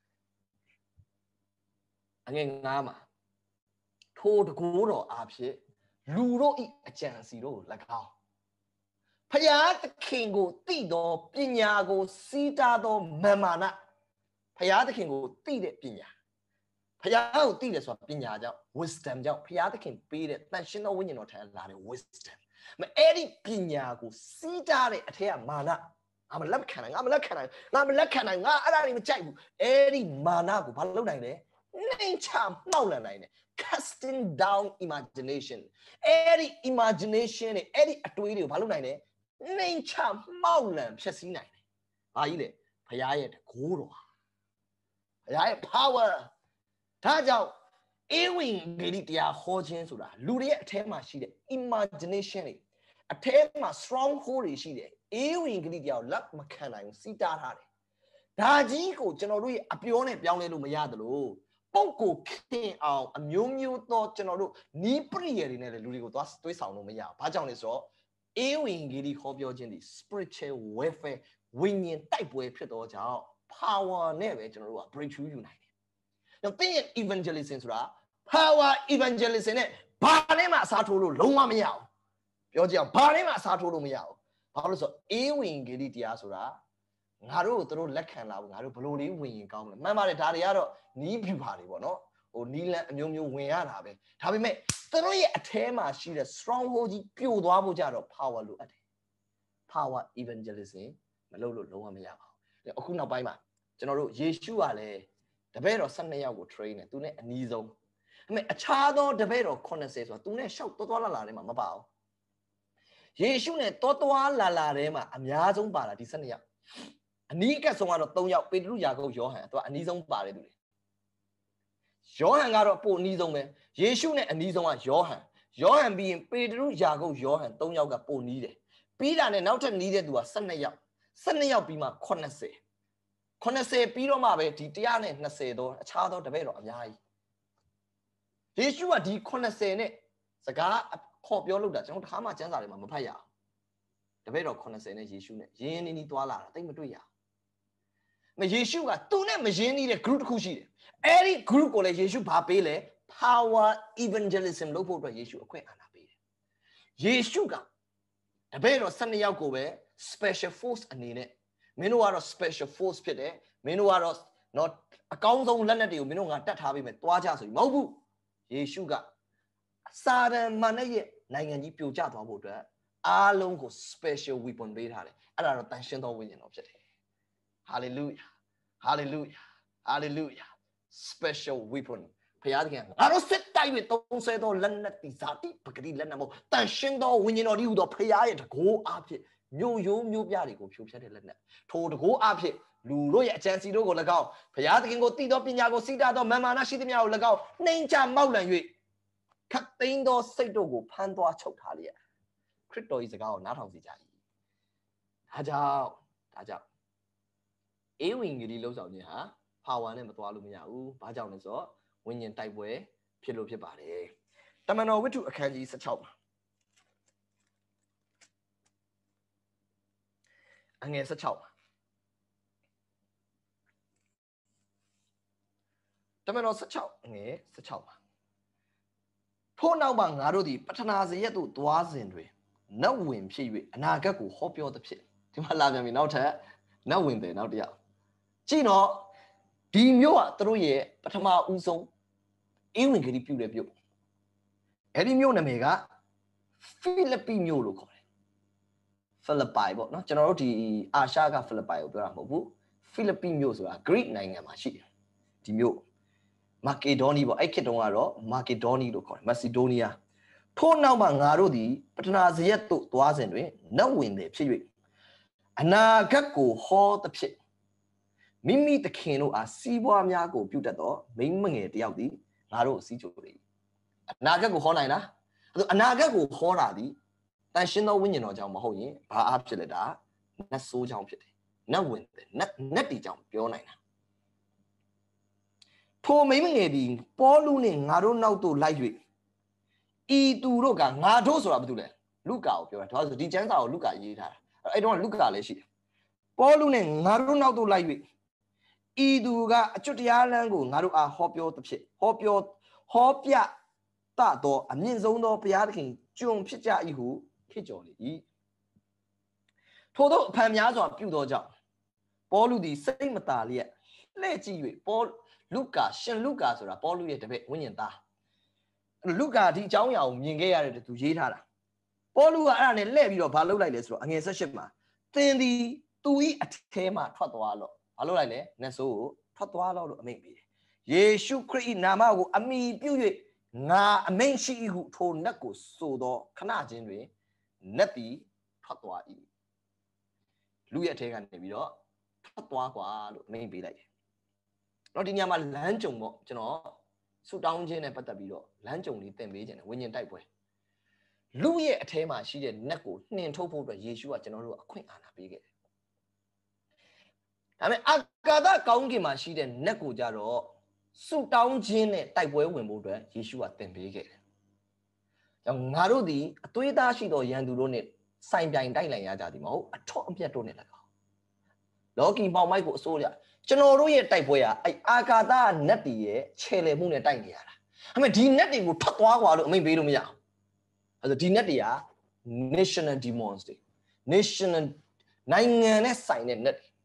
အငယ်9မှာထိုတကိုးတော်အားဖြင့်လူတို့ဤအကြံစီတို့ကို၎င်းဖယားသခင်ကိုသိသောပညာကိုစီးတားသောမာနဖယားသခင်ကိုသိတဲ့ပညာဖယားကိုသိတယ်ဆိုတာပညာကြောင့် wisdom ကြောင့်ဖယားသခင်ပေးတဲ့တန်ရှင်းသောဝိညာဉ်တော်ထံလာတဲ့ wisdom အဲ့ဒီပညာကိုစီးတားတဲ့အထက်ကမာနငါမလက်ခံနိုင်ငါမလက်ခံနိုင်ငါမလက်ခံနိုင်ငါအဲ့ဒါတွေမကြိုက်ဘူးအဲ့ဒီမာနကိုဘာလုပ်နိုင်လဲနှိမ်ချမှောက်လန်နိုင်တယ် casting down imagination အဲ့ဒီ imagination နဲ့အဲ့ဒီအတွေးတွေကိုဘာလုပ်နိုင်လဲနှိမ်ချမှောက်လန်ဖြစ်စည်းနိုင်တယ်။ဘာကြီးလဲဘုရားရဲ့တကိုးတော်ဘုရားရဲ့ power ဒါကြောင့်ဧဝံဂေလိတရားဟောခြင်းဆိုတာလူတွေရဲ့အထဲမှာရှိတဲ့ imagination တွေအထဲမှာ stronghold တွေရှိတယ်ဧဝံဂေလိတရားကိုလက်မခံနိုင်ဘူးစီးတားထားတယ်။ဒါကြီးကိုကျွန်တော်တို့ရဲ့အပြောနဲ့ပြောင်းလဲလို့မရသလိုပုပ်ကိုခင်အောင်အမျိုးမျိုးသောကျွန်တော်တို့နီးပရိယေတွေနဲ့လည်းလူတွေကိုသွားသွေးဆောင်လို့မရဘူး။ဘာကြောင့်လဲဆိုတော့ဧဝံဂေလိဟောပြောခြင်းဒီ spiritual warfare ဝိညာဉ်တိုက်ပွဲဖြစ်တော့ကြောင့် power နဲ့ပဲကျွန်တော်တို့က breakthrough ယူနိုင်တယ်။ဒါပြင် evangelism ဆိုတာ power evangelism နဲ့ဘာနဲ့မှအစားထိုးလို့လုံးဝမရဘူး။ပြောကြအောင်ဘာနဲ့မှအစားထိုးလို့မရဘူး။ဘာလို့လဲဆိုတော့ဧဝံဂေလိတရားဆိုတာငါတို့ကိုတို့လက်ခံလာဘူးငါတို့ဘလို့လေးဝင်ရင်ကောင်းမလဲမှန်ပါတယ်ဒါတွေကတော့နီးပြူပါတွေပေါ့နော်ဟိုနီးလန်းအမျိုးမျိုးဝင်ရတာပဲဒါပေမဲ့သူတို့ရဲ့အထဲမှာရှိတဲ့ stronghold ကြီးပြိုသွားဖို့ကြတော့ power လိုအပ်တယ် power evangelism မလုပ်လို့လုံးဝမရပါဘူးအခုနောက်ပိုင်းမှာကျွန်တော်တို့ယေရှုကလည်းတပည့်တော်12ယောက်ကို train တယ်သူနဲ့အနီးဆုံးဒါပေမဲ့အခြားသောတပည့်တော်80ဆိုတာသူနဲ့ရှောက်သွားလာထဲမှာမပါဘူးယေရှုနဲ့သွားလာထဲမှာအများဆုံးပါတာဒီ12ယောက်အနီးအကပ်ဆုံးကတော့3ယောက်ပေတရုယာကုပ်ယောဟန်သူကအနီးဆုံးပါတယ်သူလေယောဟန်ကတော့ပိုအနီးဆုံးပဲယေရှုနဲ့အနီးဆုံးကယောဟန်ပြီးရင်ပေတရုယာကုပ်ယောဟန်3ယောက်ကပိုနီးတယ်ပြီးတာနဲ့နောက်ထပ်နီးတဲ့သူက12ယောက်ပြီးမှ80ပြီးတော့မှပဲဒီ120သောအခြားသောတပည့်တော်အများကြီးယေရှုကဒီ80နဲ့စကားခေါ်ပြောလို့တာကျွန်တော်တခါမှကျမ်းစာတွေမှာမဖတ်ရအောင်တပည့်တော်80နဲ့ယေရှုနဲ့ရင်းနေသွားလာတာတိတ်မတွေ့ရမယေရှုကသူနဲ့မရင်းနေတဲ့ group တစ်ခုရှိတယ်အဲ့ဒီ group ကိုလည်းယေရှုဘာပေးလဲ power evangelism လုပ်ဖို့အတွက်ယေရှုအခွင့်အာဏာပေးတယ်ယေရှုကတပည့်တော်12ယောက်ကိုပဲ special force အနေနဲ့မင်းတို့ကတော့ special force ဖြစ်တယ်မင်းတို့ကတော့နော်အကောင်းဆုံးလက်နက်တွေကိုမင်းတို့ငါတတ်ထားပေးမယ်တွားကြဆိုပြီးမဟုတ်ဘူးယေရှုကစာတန်မာနရဲ့နိုင်ငံကြီးပြိုကျသွားဖို့အတွက်အားလုံးကို special weapon ပေးထားတယ်အဲ့ဒါတော့တန်ရှင်းသောဝိညာဉ်တော်ဖြစ်တယ် hallelujah hallelujah hallelujah special weapon ဖခင်ကငါတို့စစ်တိုက်ပြီးသုံးဆွဲသောလက်နက်တီဇာတိပဂတိလက်နက်မို့တန်ရှင်းသောဝိညာဉ်တော်ဒီဟူသောဖခင်ရဲ့တကိုးအားဖြင့်မြို့ရိုးမြို့ပြတွေကိုဖြိုဖျက်တဲ့လက်နက်ထိုတကိုးအားဖြင့်လူတို့ရဲ့အကြံစီတို့ကို၎င်းဖခင်ကိုတည်သောပညာကိုစီးတာသောမာမာနရှိသမျှကို၎င်းနှိမ်ချမောက်လံ၍ခတ်သိမ်းသောစိတ်တို့ကိုဖမ်းသွားချုပ်ထားလျက်ခရစ်တော်၏စကားကိုနားထောင်စေကြ၏ဒါကြောင့်အေဝံဂေလိလှုပ်ဆောင်ခြင်းဟာပါဝါနဲ့မသွားလို့မရဘူးဘာကြောင့်လဲဆိုတော့ဝိညာဉ်တိုက်ပွဲဖြစ်လို့ဖြစ်ပါတယ်တမန်တော်ဝတ္ထုအခန်းကြီး16မှာအငယ်16မှာတမန်တော်16အငယ်16မှာထို့နောက်မှာငါတို့သည်ပထနာစရက်သို့သွားစဉ်တွင်နတ်ဝင်ဖြစ်၍အနာဂတ်ကိုဟောပြောသဖြင့်ဒီမှာလာပြန်ပြီနောက်ထပ်နတ်ဝင်တယ်နောက်တစ်ယောက်ကြည့်တော့ဒီမြို့ကသူတို့ရဲ့ပထမဦးဆုံးအေဝံဂေလိပြုတဲ့မြို့အဲ့ဒီမြို့နာမည်ကဖိလိပ္ပိမြို့လို့ခေါ်တယ်ဖိလစ်ပိုင်ပေါ့နော်ကျွန်တော်တို့ဒီအာရှကဖိလစ်ပိုင်ကိုပြောတာမဟုတ်ဘူးဖိလိပ္ပိမြို့ဆိုတာ Greek နိုင်ငံမှာရှိတယ်ဒီမြို့မာကေဒေါနီပေါ့အဲ့ခေတ်တုန်းကတော့မာကေဒေါနီလို့ခေါ်တယ်မက်ဆီဒိုးနီးယားထို့နောက်မှာငါတို့သည်ပထနာစရက်သို့သွားစဉ်တွင်နတ်ဝင်သည်ဖြစ်၍အနာဂတ်ကိုဟောသဖြင့်မိမိသခင်တို့အားစီးပွားများကိုပြုတတ်သောမိန်းမငယ်တယောက်သည်ငါတို့စီးကြိုလေအနာဂတ်ကိုဟောနိုင်လားအနာဂတ်ကိုဟောတာသည်တန်ရှင်းသောဝိညာဉ်တော်ကြောင့်မဟုတ်ရင်ဘာအားဖြစ်လဲဒါနတ်ဆိုးကြောင့်ဖြစ်တယ်နတ်ဝင်တယ်နတ်တီကြောင့်ပြောနိုင်တာထိုမိန်းမငယ်သည်ပေါလုနှင့်ငါတို့နောက်သို့လိုက်၍ဤသူတို့ကငါတို့ဆိုတာဘာတူလဲလုကာကိုပြောတာဒါဆိုဒီကျမ်းစာကိုလုကာရေးထားတာအဲ့တော့လုကာလည်းရှိတယ်ပေါလုနှင့်ငါတို့နောက်သို့လိုက်၍ဤသူကအကျွတ်တရားလမ်းကိုငါတို့အားဟောပြောသဖြင့်ဟောပြတသောအမြင့်ဆုံးသောဘုရားသခင်ကျွန်ဖြစ်ကြ၏ဟုခေကြော်လေ၏ထို့သောအဖန်များစွာပြုသောကြောင့်ပေါလုသည်စိတ်မသာလျက်လှည့်ကြည့်၍ရှင်လုကာဆိုတာပေါလုရဲ့တပည့်ဝိညာဉ်သားလုကာဒီအကြောင်းအရာကိုမြင်ခဲ့ရတဲ့သူရေးထားတာပေါလုကအဲ့ဒါနဲ့လှည့်ပြီးတော့ဘာလုပ်လိုက်လဲဆိုတော့အငယ်18မှာသင်သည်သူ၏အထဲမှာထွက်သွားလို့ဘာလုပ်လိုက်လဲနတ်ဆိုးကိုထွက်သွားလို့အမိန့်ပေးတယ်ယေရှုခရစ်၏နာမကိုအမိပြု၍ငါအမိန့်ရှိ၏ဟုထိုနတ်ကိုဆိုသောခဏချင်းတွင်နတ်သည်ထွက်သွား၏လူရဲ့အထဲကနေပြီးတော့ထွက်သွားကွာလို့အမိန့်ပေးလိုက်တယ်တော့ဒီညမှာလမ်းကြုံပေါ့ကျွန်တော်ဆူတောင်းခြင်းနဲ့ပတ်သက်ပြီးတော့လမ်းကြုံလေးသင်ပေးခြင်းနဲ့ဝိညာဉ်တိုက်ပွဲလူရဲ့အထဲမှာရှိတဲ့နတ်ကိုနှင်ထုတ်ဖို့အတွက်ယေရှုကကျွန်တော်တို့အခွင့်အာဏာပေးခဲ့တယ်ဒါပေမဲ့အာကာသကောင်းကင်မှာရှိတဲ့နတ်ကိုကြတော့ဆူတောင်းခြင်းနဲ့တိုက်ပွဲဝင်ဖို့အတွက်ယေရှုကသင်ပေးခဲ့တယ်ကြောင့်ငါတို့ဒီအသွေးသားရှိသောရန်သူတို့နဲ့ဆိုင်ပြိုင်တိုက်လိုက်ရကြသည်မဟုတ်အထောက်အပြတ်တို့နဲ့၎င်းလောကီပေါင်မိုက်ကိုအစိုးရကျွန်တော်တို့ရဲ့တိုက်ပွဲကအဲ့အာကာသနတ်တွေရဲ့ခြေလည်မှုနဲ့တိုက်နေရတာအမေဒီနတ်တွေကိုထွက်သွားကွာလို့အမိန့်ပေးလို့မရအောင်အဲ့ဒါဒီနတ်တွေက national demons တွေ national နိုင်ငံနဲ့ဆိုင်တဲ့နတ်တွေ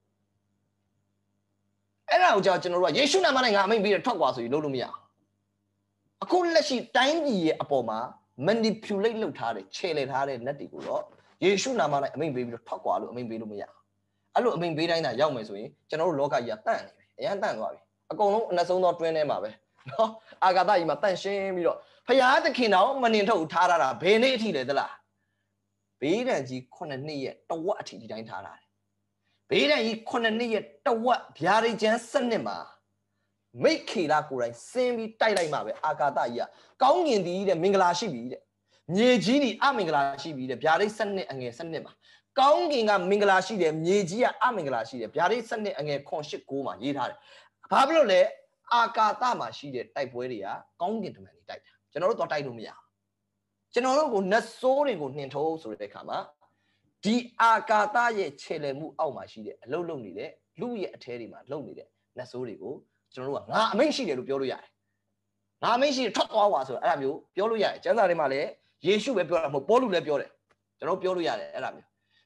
အဲ့ဒါကိုကျွန်တော်တို့ကယေရှုနာမနဲ့ငါအမိန့်ပေးတယ်ထွက်ကွာဆိုပြီးလုပ်လို့မရအောင်အခုလက်ရှိတိုင်းပြည်ရဲ့အပေါ်မှာ manipulate လုပ်ထားတဲ့ခြေလည်ထားတဲ့နတ်တွေကိုတော့ယေရှုနာမနဲ့အမိန့်ပေးပြီးတော့ထွက်ကွာလို့အမိန့်ပေးလို့မရအောင်အဲ့လိုအမိန့်ပေးတိုင်းသာရောက်မယ်ဆိုရင်ကျွန်တော်တို့လောကကြီးကတန့်နေပြီအရန်တန့်သွားပြီအကုန်လုံးအနက်ဆုံးသောတွင်းထဲမှာပဲနော်အာဂါသကြီးမှာတန့်ရှင်းပြီးတော့ဖယားသခင်တော်မနှင်ထုတ်ထားတာဘယ်နေ့အထိလဲသလားဘေးဒဏ်ကြီး9နှစ်ရဲ့တဝက်အထိဒီတိုင်းထားတာဘေးဒဏ်ကြီး9နှစ်ရဲ့တဝက်ဗျာဒိတ်ကျန်းစနစ်မှာမိတ်ခေလာကိုယ်တိုင်ဆင်းပြီးတိုက်လိုက်မှာပဲအာဂါသကြီးကကောင်းငင်သည်တဲ့မင်္ဂလာရှိပြီတဲ့မြေကြီးဒီအမင်္ဂလာရှိပြီတဲ့ဗျာဒိတ်စနစ်အငယ်စနစ်မှာကောင်းကင်ကမင်္ဂလာရှိတယ်မြေကြီးကအမင်္ဂလာရှိတယ်ဗျာဒိတ်စနစ်အငယ်9:9မှာရေးထားတယ်ဘာဖြစ်လို့လဲအာကာသမှာရှိတဲ့တိုက်ပွဲတွေကကောင်းကင်တမန်တွေတိုက်တာကျွန်တော်တို့တော့တိုက်လို့မရဘူးကျွန်တော်တို့ကိုနတ်ဆိုးတွေကိုနှင်ထုတ်ဆိုတဲ့အခါမှာဒီအာကာသရဲ့ခြေလည်မှုအောက်မှာရှိတဲ့အလုတ်လုံနေတဲ့လူရဲ့အထဲတွေမှာလုံနေတဲ့နတ်ဆိုးတွေကိုကျွန်တော်တို့ကငါအမိန့်ရှိတယ်လို့ပြောလို့ရတယ်ငါအမိန့်ရှိတယ်ထွက်သွားပါဆိုတော့အဲ့ဒါမျိုးပြောလို့ရတယ်ကျမ်းစာထဲမှာလည်းယေရှုပဲပြောတာမဟုတ်ပေါလုလည်းပြောတယ်ကျွန်တော်ပြောလို့ရတယ်အဲ့ဒါမျိုး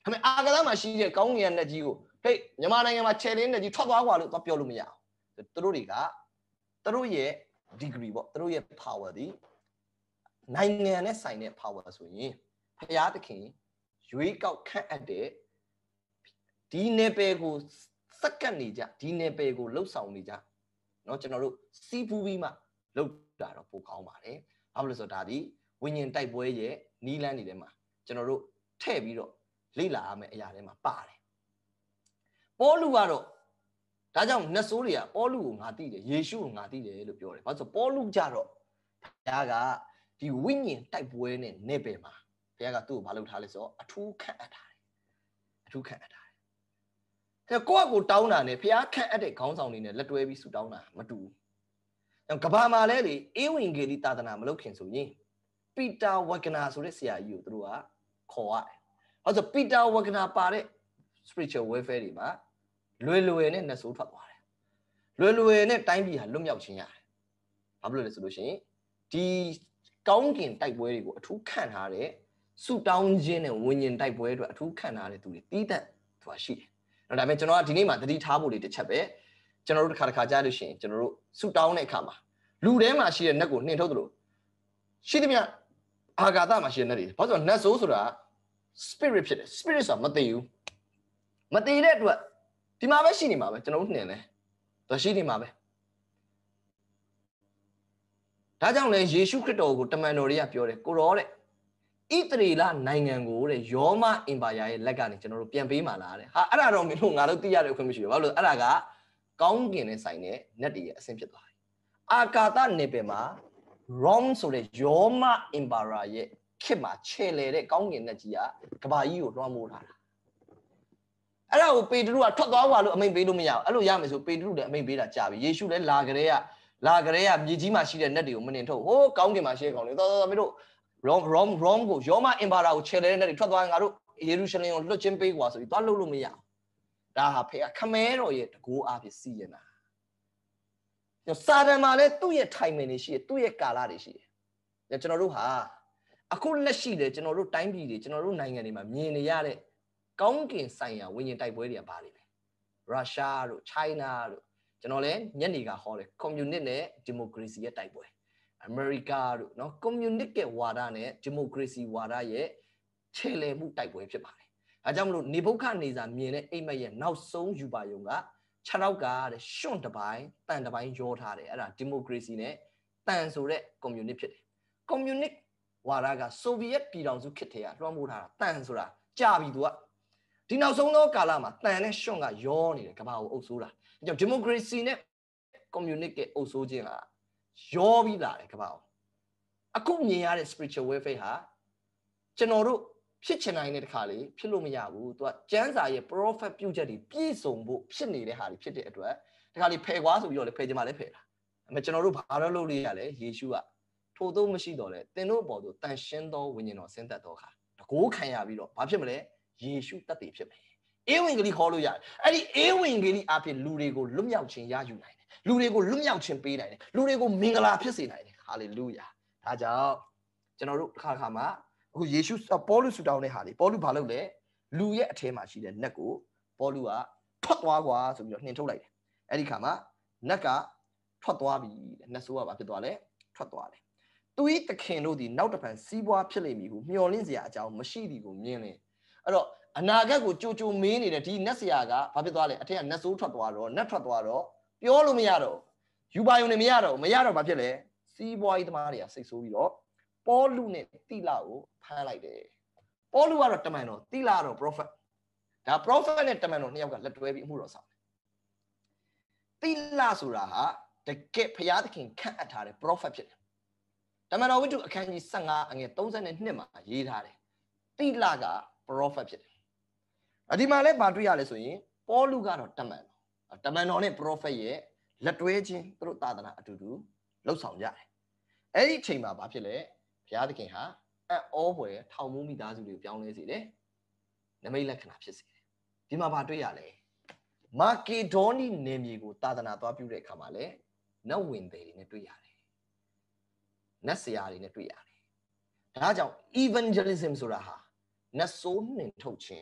ဒါပေမဲ့အာဂါသမှာရှိတဲ့ကောင်းကင်ရဲ့နတ်ကြီးကိုဟေးမြန်မာနိုင်ငံမှာခြေလင်းနတ်ကြီးထွက်သွားกว่าလို့ပြောလို့မရအောင်သူတို့တွေကသူတို့ရဲ့ degree ပေါ့သူတို့ရဲ့ power ဒီနိုင်ငံနဲ့ဆိုင်တဲ့ power ဆိုရင်ဖျားသခင်ရွေးကောက်ခန့်အပ်တဲ့ဒီနယ်ပယ်ကိုစက္ကန့်နေကြဒီနယ်ပယ်ကိုလှုပ်ဆောင်နေကြเนาะကျွန်တော်တို့စီးပူးပြီးမှလှုပ်တာတော့ပိုကောင်းပါတယ်ဘာလို့လဲဆိုတော့ဒါဒီဝိညာဉ်တိုက်ပွဲရဲ့နီးလန်းနေတယ်မှာကျွန်တော်တို့ထည့်ပြီးတော့လေ့လာရမယ့်အရာတွေမှာပါတယ်ပေါလုကတော့ဒါကြောင့်နတ်ဆိုးတွေကပေါလုကိုငါသိတယ်ယေရှုကိုငါသိတယ်လို့ပြောတယ်ဘာလို့ဆိုပေါလုကြတော့ဘုရားကဒီဝိညာဉ်တိုက်ပွဲနဲ့နေပယ်မှာဘုရားကသူ့ကိုမလုပ်ထားလဲဆိုတော့အထူးခန့်အပ်ထားတယ်အထူးခန့်အပ်ထားတယ်ကိုယ့်ကိုတောင်းတာနဲ့ဘုရားခန့်အပ်တဲ့ခေါင်းဆောင်တွေနဲ့လက်တွဲပြီးဆူတောင်းတာမတူဘူးကဘာမှာလဲလေအေဝံဂေလိသာသနာမလုပ်ခင်ဆိုရင်ပီတာဝဂနာဆိုတဲ့ဆရာကြီးကိုသူတို့ကခေါ်ရတယ်ဘာလို့ဆိုပီတာဝဂနာပါတဲ့ spiritual warfare တွေမှာလွယ်လွယ်နဲ့နှဆိုးထွက်သွားတယ်လွယ်လွယ်နဲ့တိုင်းပြည်ဟာလွတ်မြောက်ခြင်းရတယ်ဘာဖြစ်လို့လဲဆိုလို့ရှိရင်ဒီကောင်းကင်တိုက်ပွဲတွေကိုအထူးခန့်ထားတဲ့ဆူတောင်းခြင်းနဲ့ဝိညာဉ်တိုက်ပွဲအတွက်အထူးခန့်ထားတဲ့သူတွေတီးတန့်ဆိုတာရှိတယ်ဒါပေမဲ့ကျွန်တော်ကဒီနေ့မှာသတိထားဖို့လေးတစ်ချက်ပဲကျွန်တော်တို့တစ်ခါကြားလို့ရှိရင်ကျွန်တော်တို့ဆူတောင်းတဲ့အခါမှာလူထဲမှာရှိတဲ့နတ်ကိုနှင်ထုတ်သလိုရှိသမျှအာဂါသမှာရှိတဲ့နတ်တွေဘာလို့ဆိုတော့နတ်ဆိုးဆိုတာ spirit ဖြစ်တယ် spirit ဆိုတာမသိဘူးမသိတဲ့အတွက်ဒီမှာပဲရှိနေမှာပဲကျွန်တော်တို့နှင်တယ်သူရှိနေမှာပဲဒါကြောင့်လေယေရှုခရစ်တော်ကိုတမန်တော်တွေကပြောတယ်ကိုရောတဲ့ဣသရေလနိုင်ငံကိုတဲ့ယောမအင်ပါယာရဲ့လက်ကနေကျွန်တော်တို့ပြန်ပေးမှာလားတဲ့ဟာအဲ့ဒါတော့မင်းတို့ငါတို့သိရတဲ့ခွင့်မရှိဘူးဘာလို့အဲ့ဒါကကောင်းကင်နဲ့ဆိုင်တဲ့နတ်တွေရဲ့အဆင့်ဖြစ်သွားတယ်အာကာသနယ်ပယ်မှာ Rome ဆိုတဲ့ယောမအင်ပါယာရဲ့ခေတ်မှာခြေလေတဲ့ကောင်းကင်နတ်ကြီးကကဘာကြီးကိုလွှမ်းမိုးထားတာအဲ့ဒါကိုပေတရုကထွက်သွားပါလို့အမိန့်ပေးလို့မရဘူးအဲ့လိုရမယ်ဆိုပေတရုလည်းအမိန့်ပေးတာကြာပြီယေရှုလည်းလာကြတဲ့မြေကြီးမှာရှိတဲ့နတ်တွေကိုမနှင်ထုတ်ဟိုးကောင်းကင်မှာရှိတဲ့ကောင်တွေတော်မင်းတို့ Rome ကိုယောမအင်ပါယာကိုခြေလေတဲ့နတ်တွေထွက်သွားရင်ငါတို့ယေရုရှလင်ကိုလွတ်ချင်းပေးကွာဆိုပြီးသွားလို့မရဘူးဒါဟာဖေခမဲတော်ရဲ့တကိုးအားဖြင့်စီရင်တာစာတန်မှာလည်းသူ့ရဲ့ timing တွေရှိတယ်သူ့ရဲ့ကာလတွေရှိတယ်ကျွန်တော်တို့ဟာအခုလက်ရှိတယ်ကျွန်တော်တို့တိုင်းပြည်တွေကျွန်တော်တို့နိုင်ငံတွေမှာမြင်နေရတဲ့ကောင်းကင်ဆိုင်ရာဝိညာဉ်တိုက်ပွဲတွေကဘာတွေလဲရုရှားတို့ China တို့ကျွန်တော်လည်းညနေကဟောတယ်ကွန်မြူနစ်နဲ့ဒီမိုကရေစီရဲ့တိုက်ပွဲအမေရိကတို့เนาะကွန်မြူနစ်ရဲ့ဝါဒနဲ့ဒီမိုကရေစီဝါဒရဲ့ခြေလှယ်မှုတိုက်ပွဲဖြစ်ပါတယ်အဲကြောင့်မလို့နေဘုခနေစာမြင်တဲ့အိမ်မက်ရဲ့နောက်ဆုံးယူပါယုံက6နောက်ကတဲ့ရှွန့်တစ်ပိုင်းတန်တစ်ပိုင်းရောထားတယ်အဲ့ဒါဒီမိုကရေစီနဲ့တန်ဆိုတဲ့ကွန်မြူနစ်ဖြစ်တယ်ကွန်မြူနစ်ဝါဒကဆိုဗီယက်ပြည်ထောင်စုခေတ်ထဲကလွှမ်းမိုးထားတာတန်ဆိုတာကြာပြီသူကဒီနောက်ဆုံးသောကာလမှာတန်နဲ့ရှွန့်ကရောနေတယ်ကမ္ဘာကိုအုပ်စိုးတာအဲကြောင့်ဒီမိုကရေစီနဲ့ကွန်မြူနစ်ရဲ့အုပ်စိုးခြင်းကရောပြီးလာတယ်ကမ္ဘာကိုအခုမြင်ရတဲ့ spiritual warfare ဟာကျွန်တော်တို့ဖြစ်ချင်နိုင်တဲ့တခါလေဖြစ်လို့မရဘူးသူကကျမ်းစာရဲ့ prophet ပြုချက်တွေပြည့်စုံဖို့ဖြစ်နေတဲ့ဟာတွေဖြစ်တဲ့အတွက်တခါလေဖယ်ကွာဆိုပြီးတော့လေဖယ်ချင်မှလည်းဖယ်တာအမေကျွန်တော်တို့ဘာလို့လုပ်လို့ရလဲယေရှုကထို့သောမရှိတော့လေသင်တို့ပေါ်သို့တန်ရှင်းသောဝိညာဉ်တော်ဆင်းသက်သောအခါတကိုးခံရပြီးတော့ဘာဖြစ်မလဲယေရှုတတ်သိဖြစ်မယ်ဧဝံဂေလိခေါ်လို့ရတယ်အဲ့ဒီဧဝံဂေလိအဖြစ်လူတွေကိုလွတ်မြောက်ခြင်းရယူနိုင်တယ်လူတွေကိုလွတ်မြောက်ခြင်းပေးနိုင်တယ်လူတွေကိုမင်္ဂလာဖြစ်စေနိုင်တယ်ဟာလေလုယာဒါကြောင့်ကျွန်တော်တို့တစ်ခါမှာအခုယေရှုပေါလုဆူတောင်းတဲ့ဟာလေပေါလုဘာလုပ်လဲလူရဲ့အထဲမှာရှိတဲ့နတ်ကိုပေါလုကထွက်သွားကွာဆိုပြီးတော့နှင်ထုတ်လိုက်တယ်အဲ့ဒီခါမှာနတ်ကထွက်သွားပြီတဲ့နတ်ဆိုးကဘာဖြစ်သွားလဲထွက်သွားတယ်သူ၏သခင်တို့ဒီနောက်တစ်ဖန်စီးပွားဖြစ်လိမ့်မည်ဟုမျှော်လင့်စရာအကြောင်းမရှိသည်ကိုမြင်လေအဲ့တော့အနာဂတ်ကိုကြိုကြိုမေးနေတဲ့ဒီနတ်ဆရာကဘာဖြစ်သွားလဲအထက်ကနတ်ဆိုးထွက်သွားတော့နတ်ထွက်သွားတော့ပြောလို့မရတော့ယူပါယုံနေမရတော့ဘာဖြစ်လဲစီးပွားရေးသမားတွေကစိတ်ဆိုးပြီးတော့ပေါလုနဲ့တိလကိုဖမ်းလိုက်တယ်ပေါလုကတော့တမန်တော်တိလကတော့ prophet ဒါ prophet နဲ့တမန်တော်နှစ်ယောက်ကလက်တွဲပြီးအမှုတော်ဆောင်တယ်တိလဆိုတာဟာတကယ်ဘုရားသခင်ခန့်အပ်ထားတဲ့ prophet ဖြစ်တယ်တမန်တော်ဝိတ္ထုအခန်းကြီး15အငယ်32မှာရေးထားတယ်တိလက prophet ဖြစ်တယ်ဒီမှာလည်းဘာတွေ့ရလဲဆိုရင်ပေါလုကတော့တမန်တော်နဲ့ prophet ရဲ့လက်တွဲခြင်းသူတို့သာသနာအတူတူလှုပ်ဆောင်ကြတယ်အဲ့ဒီအချိန်မှာဘာဖြစ်လဲဘုရားသခင်ဟာအံ့ဩဖွယ်ထောင်မှုမိသားစုတွေကိုပြောင်းလဲစေတယ်နမိတ်လက္ခဏာဖြစ်စေတယ်ဒီမှာဘာတွေ့ရလဲမာကေဒေါနီနယ်မြေကိုသာသနာသွားပြုတဲ့အခါမှာလဲနတ်ဝင်တွေနဲ့တွေ့ရတယ်နတ်ဆရာတွေနဲ့တွေ့ရတယ်ဒါကြောင့် evangelism ဆိုတာဟာနတ်ဆိုးနှင်ထုတ်ခြင်း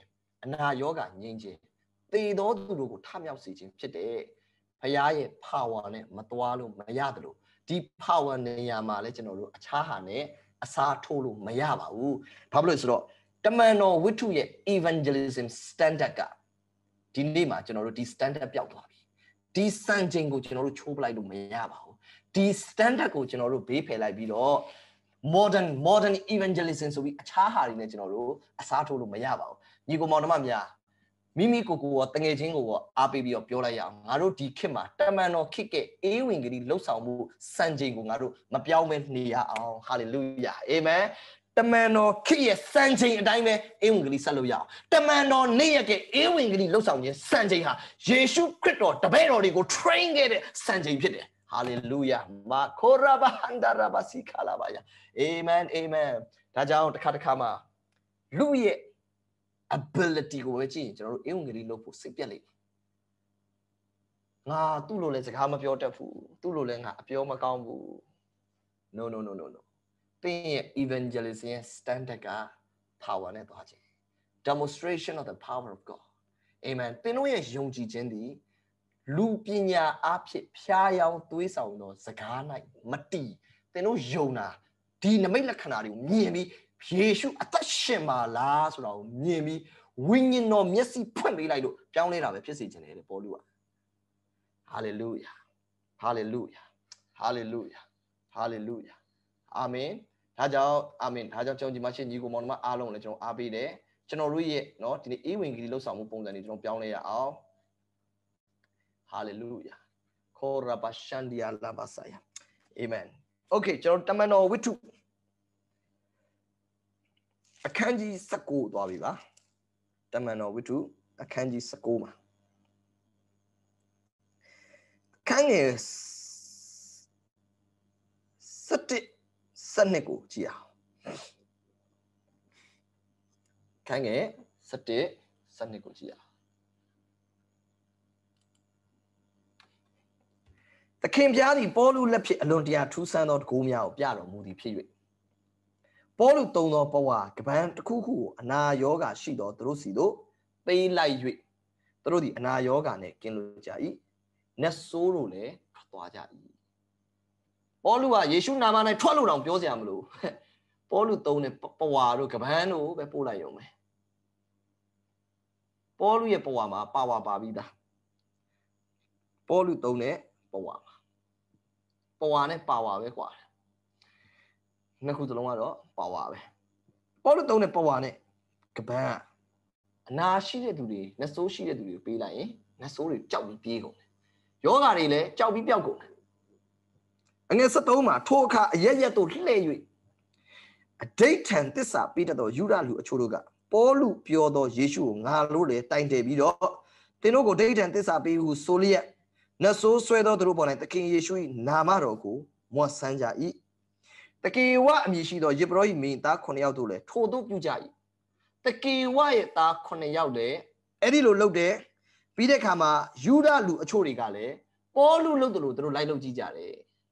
အနာရောဂါငြိမ်းခြင်းသေသောသူတို့ကိုထမြောက်စေခြင်းဖြစ်တယ်ဖခင်ရဲ့ power နဲ့မသွားလို့မရတယ်လို့ဒီ power နေရာမှာလဲကျွန်တော်တို့အခြားဟာနဲ့အစားထိုးလို့မရပါဘူးဘာဖြစ်လို့လဲဆိုတော့တမန်တော်ဝိတ္ထုရဲ့ evangelism standard ကဒီနေ့မှာကျွန်တော်တို့ဒီ standard ပျောက်သွားပြီဒီစံချိန်ကိုကျွန်တော်တို့ချိုးပလိုက်လို့မရပါဘူးဒီ standard ကိုကျွန်တော်တို့ဘေးဖယ်လိုက်ပြီးတော့ modern evangelism ဆိုပြီးအခြားဟာတွေနဲ့ကျွန်တော်တို့အစားထိုးလို့မရပါဘူးညီကောင်မောင်နှမများမိမိကိုယ်ကိုယ်တငယ်ချင်းကိုအားပေးပြီးတော့ပြောလိုက်ရအောင်ငါတို့ဒီခေတ်မှာတမန်တော်ခေတ်ကအေးဝင်ကလေးလှုပ်ဆောင်မှုစံချိန်ကိုငါတို့မပြောင်းမဲနေရအောင်ဟာလေလုယာအာမင်တမန်တော်ခေတ်ရဲ့စံချိန်အတိုင်းပဲအေးဝင်ကလေးဆက်လို့ရအောင်တမန်တော်နေ့ရက်ရဲ့အေးဝင်ကလေးလှုပ်ဆောင်ခြင်းစံချိန်ဟာယေရှုခရစ်တော်တပည့်တော်တွေကို train ခဲ့တဲ့စံချိန်ဖြစ်တယ်ဟာလေလုယာမာခိုရာဘာဟန်ဒါရာဘာစီခါလာပါယာအာမင်အာမင်ဒါကြောင့်တစ်ခါမှာလူရဲ့ ability ကိုပဲကြည့်ရင်ကျွန်တော်တို့အေးဝင်ကလေးလုပ်ဖို့စိတ်ပြက်လိမ့်မယ်ငါသူ့လိုလဲစကားမပြောတတ်ဘူးသူ့လိုလဲငါအပြောမကောင်းဘူး no သင်ရဲ့ evangelism standard က power နဲ့သွားခြင်း demonstration of the power of God amen သင်တို့ရဲ့ယုံကြည်ခြင်းသည်လူပညာအဖြစ်ဖြားယောင်းသွေးဆောင်သောစကား၌မတည်သင်တို့ယုံတာဒီနမိတ်လက္ခဏာတွေကိုမြင်ပြီးယေရှုအသက်ရှင်ပါလားဆိုတာကိုမြင်ပြီးဝိညာဉ်တော်မျက်စိဖွင့်ပေးလိုက်လို့ပြောင်းလဲတာပဲဖြစ်စေခြင်းတယ်ပေါလုကဟာလေလုယာဟာလေလုယာဟာလေလုယာဟာလေလုယာအာမင်ဒါကြောင့်အာမင်ဒါကြောင့်ကျွန်တော်ဒီမှာရှင်ညီကိုမောင်နှမအားလုံးလည်းကျွန်တော်အားပေးတယ်ကျွန်တော်တို့ရဲ့เนาะဒီနေ့အေးဝင်ကြီးလှုပ်ဆောင်မှုပုံစံတွေကျွန်တော်ပြောင်းလဲရအောင်ဟာလေလုယာခေါ်ရပါရှန်ဒီယာလာဘာဆာယာအာမင်โอเคကျွန်တော်တမန်တော်ဝိတ္ထုအခန်းကြီး19သွားပြီပါတမန်တော်ဝိတ္ထုအခန်းကြီး19မှာအခန်းငယ်17ကိုကြည့်အောင်အခန်းငယ်17ကိုကြည့်အောင်သခင်ဖျားသည်ပေါလုလက်ဖြင့်အလွန်တရာထူးဆန်းသောတကူများကိုပြတော်မူသည်ဖြစ်၍ပေါလုသုံးသောဘဝကပန်းတစ်ခုခုကိုအနာရောဂါရှိသောသူတို့စီတို့ပေးလိုက်၍သူတို့သည်အနာရောဂါနှင့်ကင်းလွတ်ကြ၏နတ်ဆိုးတို့လည်းထွက်သွားကြ၏ပေါလုကယေရှုနာမ၌ထွက်လို့တောင်ပြောစရာမလိုပေါလုသုံးတဲ့ဘဝတို့ကပန်းတို့ပဲပို့လိုက်ရုံပဲပေါလုရဲ့ဘဝမှာပါဝါပါပြီးသားပေါလုသုံးတဲ့ဘဝမှာဘဝနဲ့ပါဝါပဲကွာနှစ်ခုစလုံးကတော့ပါဝါပဲပေါလုသုံးတဲ့ပါဝါနဲ့ကပန်းအနာရှိတဲ့သူတွေနတ်ဆိုးရှိတဲ့သူတွေကိုပေးလိုက်ရင်နတ်ဆိုးတွေကြောက်ပြီးပြေးကုန်တယ်ယောဂါတွေလည်းကြောက်ပြီးပျောက်ကုန်တယ်အငယ်73မှာထိုအခါအရရက်တို့လှည့်၍အဓိဋ္ဌံသစ္စာပေးတတ်သောယူဒလူအချို့တို့ကပေါလုပြောသောယေရှုကိုငါတို့လည်းတိုင်တယ်ပြီးတော့သင်တို့ကိုအဓိဋ္ဌံသစ္စာပေးဟုဆိုလျက်နတ်ဆိုးဆွဲသောသူတို့ပေါ်၌သခင်ယေရှု၏နာမတော်ကိုမွတ်ဆန်းကြ၏တကေဝအမည်ရှိသောယေဘရဟိမင်းသား9ယောက်တို့လည်းထိုသို့ပြုကြ၏တကေဝရဲ့သား9ယောက်လည်းအဲ့ဒီလိုလုပ်တယ်ပြီးတဲ့အခါမှာယူဒလူအချို့တွေကလည်းပေါလုလုပ်တယ်လို့သူတို့လိုက်လုပ်ကြည့်ကြတယ်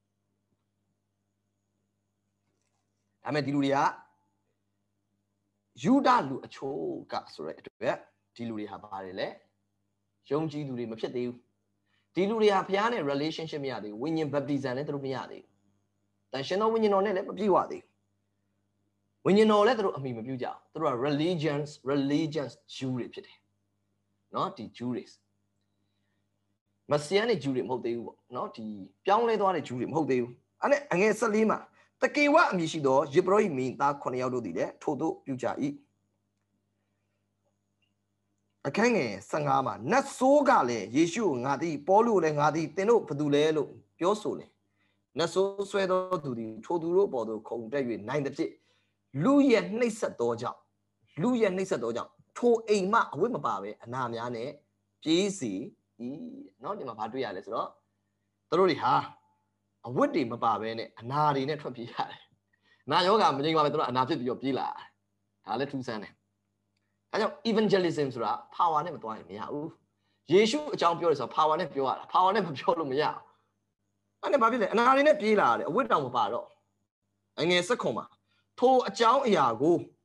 ဒါမဲ့ဒီလူတွေကယူဒလူအချို့ကဆိုတဲ့အတွက်ဒီလူတွေဟာပါတယ်လေယုံကြည်သူတွေမဖြစ်သေးဘူးဒီလူတွေဟာဘုရားနဲ့ relationship မရသေးဘူးဝိညာဉ် baptism လည်းသူတို့မရသေးဘူးတန်ရှင်သောဝိညာဉ်တော်နဲ့လည်းမပြည့်ဝသေးဘူးဝိညာဉ်တော်လည်းသူတို့အမိမပြုကြဘူးသူတို့က religious Jew တွေဖြစ်တယ်เนาะဒီ Jew တွေမဆီယန်နဲ့ Jew တွေမဟုတ်သေးဘူးပေါ့เนาะဒီပြောင်းလဲသွားတဲ့ Jew တွေမဟုတ်သေးဘူးအဲ့နဲ့အငယ်14မှာတကေဝအမည်ရှိသောယေဘရဟိမင်းသား9ယောက်တို့သည်လည်းထို့သို့ပြုကြ၏အခန်းငယ်15မှာနတ်ဆိုးကလည်းယေရှုကိုငါသည်ပေါလုကိုလည်းငါသည်သင်တို့ဘယ်သူလဲလို့ပြောဆိုလေနတ်ဆိုးဆွဲသောသူသည်ထိုသူတို့ပေါ်သို့ခုန်တက်၍နိုင်တဲ့ဖြစ်လူရဲ့နှိပ်စက်သောကြောင့်ထိုအိမ်မှအဝတ်မပါပဲအနာများနဲ့ပြေးစီဤเนาะဒီမှာဘာတွေ့ရလဲဆိုတော့သူတို့တွေဟာအဝတ်တွေမပါပဲနဲ့အနာတွေနဲ့ထွက်ပြေးရတယ်။နာယောဂမငြိမ်ပါပဲသူတို့အနာဖြစ်ပြီးတော့ပြေးလာတယ်။ဒါလည်းထူးဆန်းတယ်။ဒါကြောင့် evangelism ဆိုတာ power နဲ့မသွားရင်မရဘူး။ယေရှုအကြောင်းပြောတယ်ဆိုတော့ power နဲ့ပြောရတာ power နဲ့မပြောလို့မရဘူး။အဲ့ဒါဘာဖြစ်လဲအနာတွေနဲ့ပြေးလာရတယ်အဝတ်တောင်မပါတော့အငယ်ဆက်ခွန်မှာထိုအကြောင်းအရာကို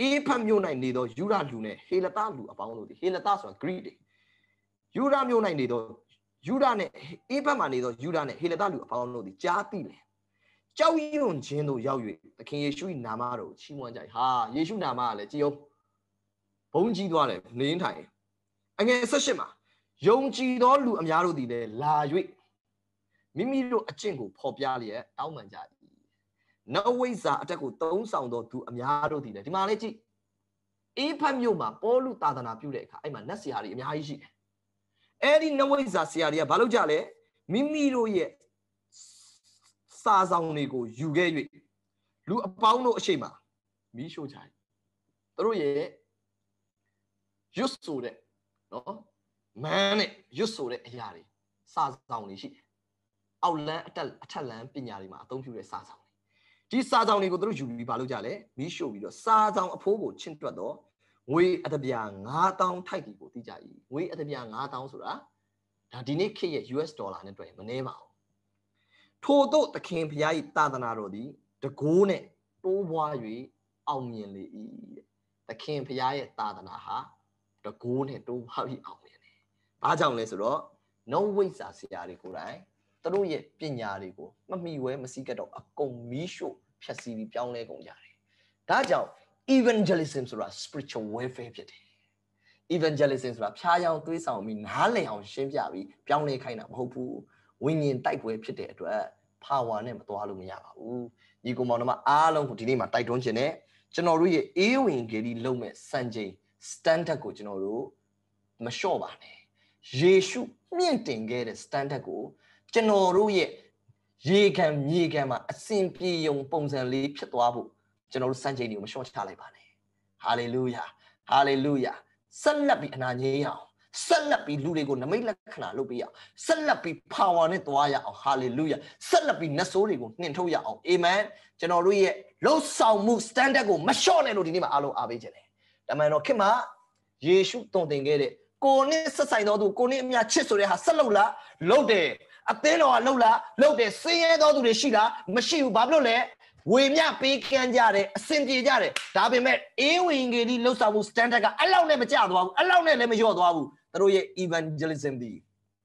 အေးဖတ်မြို့၌နေသောယူဒလူနဲ့ဟေလသလူအပေါင်းတို့သည်ဟေလသဆိုတာ Greek တွေယူဒမြို့၌နေသောယူဒနဲ့အေးဖတ်မှာနေသောယူဒနဲ့ဟေလသလူအပေါင်းတို့သည်ကြားသိလေကြောက်ရွံ့ခြင်းတို့ရောက်၍သခင်ယေရှု၏နာမတော်ကိုချီးမွမ်းကြ၏ဟာယေရှုနာမကလည်းကြည်အောင်ဘုန်းကြီးသွားတယ်နေထိုင်အငယ်18မှာယုံကြည်သောလူအများတို့သည်လည်းလာ၍မိမိတို့အကျင့်ကိုဖော်ပြလျက်တောင်းပန်ကြ၏နဝိဇ္ဇာအတက်ကိုသုံးဆောင်သောသူအများတို့သည်လည်းဒီမှာလည်းကြည့်အေးဖတ်မြို့မှာပေါလုသာသနာပြုတဲ့အခါအဲ့မှာနတ်ဆရာတွေအများကြီးရှိတယ်အဲ့ဒီနဝိဇ္ဇာဆရာတွေကဘာလုပ်ကြလဲမိမိတို့ရဲ့စာဆောင်တွေကိုယူခဲ့၍လူအပေါင်းတို့အရှိမမီးရှို့ကြတယ်သူတို့ရဲ့ရွတ်ဆိုတဲ့နော်မန်းနဲ့ရွတ်ဆိုတဲ့အရာတွေစာဆောင်တွေရှိတယ်အောက်လန်းအထက်လန်းပညာတွေမှာအသုံးပြုတဲ့စာဆောင်တွေဒီစာဆောင်တွေကိုသူတို့ယူပြီးဘာလုပ်ကြလဲမီးရှို့ပြီးတော့စာဆောင်အဖိုးကိုချင့်တွက်တော့ငွေအတပြာ9000ထိုက်ဒီကိုသိကြ၏ငွေအတပြာ9000ဆိုတာဒါဒီနေ့ခေတ်ရဲ့ US ဒေါ်လာနဲ့တွက်မနှဲပါဘူးထို့သောသခင်ဖျား၏သာသနာတော်သည်တကိုးနဲ့တိုးပွား၍အောင်မြင်လေ၏သခင်ဖျားရဲ့သာသနာဟာတကိုးနဲ့တိုးပွားပြီးအောင်မြင်တယ်။ဘာကြောင့်လဲဆိုတော့နှုံးဝိဇ္ဇာဆရာတွေကိုယ်တိုင်သူတို့ရဲ့ပညာတွေကိုမမှီဝဲမစည်းကပ်တော့အကုန်မီးရှို့ဖျက်ဆီးပြီးပြောင်းလဲကုန်ကြတယ်။ဒါကြောင့် evangelism ဆိုတာ spiritual warfare ဖြစ်တယ်။ evangelism ဆိုတာဖျားယောင်းသွေးဆောင်ပြီးနားလည်အောင်ရှင်းပြပြီးပြောင်းလဲခိုင်းတာမဟုတ်ဘူး။ဝိညာဉ်တိုက်ပွဲဖြစ်တဲ့အတွက် power နဲ့မသွားလို့မရပါဘူး။ညီကောင်မောင်တို့အားလုံးကိုဒီနေ့မှာတိုက်တွန်းခြင်းနဲ့ကျွန်တော်တို့ရဲ့အေးဝင်ဂေဒီလုံးမဲ့စံချိန် standard ကိုကျွန်တော်တို့မလျှော့ပါနဲ့ယေရှုမြင့်တင်ခဲ့တဲ့ standard ကိုကျွန်တော်တို့ရဲ့ရေခံမြေခံမှာအစဉ်ပြေယုံပုံစံလေးဖြစ်သွားဖို့ကျွန်တော်တို့စံချိန်တွေကိုမလျှော့ချလိုက်ပါနဲ့ဟာလေလုယာဟာလေလုယာဆက်လက်ပြီးအနာငြိမ်းအောင်ဆက်လက်ပြီးလူတွေကိုနမိတ်လက္ခဏာလုပ်ပေးရအောင်ဆက်လက်ပြီး power နဲ့သွားရအောင်ဟာလေလုယာဆက်လက်ပြီးနတ်ဆိုးတွေကိုနှင်ထုတ်ရအောင်အာမင်ကျွန်တော်တို့ရဲ့လှုပ်ဆောင်မှု standard ကိုမလျှော့နဲ့လို့ဒီနေ့မှာအားလုံးအားပေးခြင်းတယ်တမန်တော်ခင်မှာယေရှုတုံသင်ခဲ့တဲ့ကိုနဲ့ဆက်ဆိုင်တော်သူကိုနဲ့အမြချစ်ဆိုတဲ့ဟာဆက်လုပ်လားလုပ်တယ်အသင်းတော်ကလုပ်လားလုပ်တယ်ဆင်းရဲတော်သူတွေရှိလားမရှိဘူးဘာဖြစ်လို့လဲဝေမျှပေးကမ်းကြတယ်အစင်ပြေကြတယ်ဒါပေမဲ့အေးဝင်ကြီးလှုပ်ဆောင်မှု standard ကအဲ့လောက်နဲ့မကျသွားဘူးအဲ့လောက်နဲ့လည်းမလျော့သွားဘူးတို့ရဲ့ evangelism ဒီ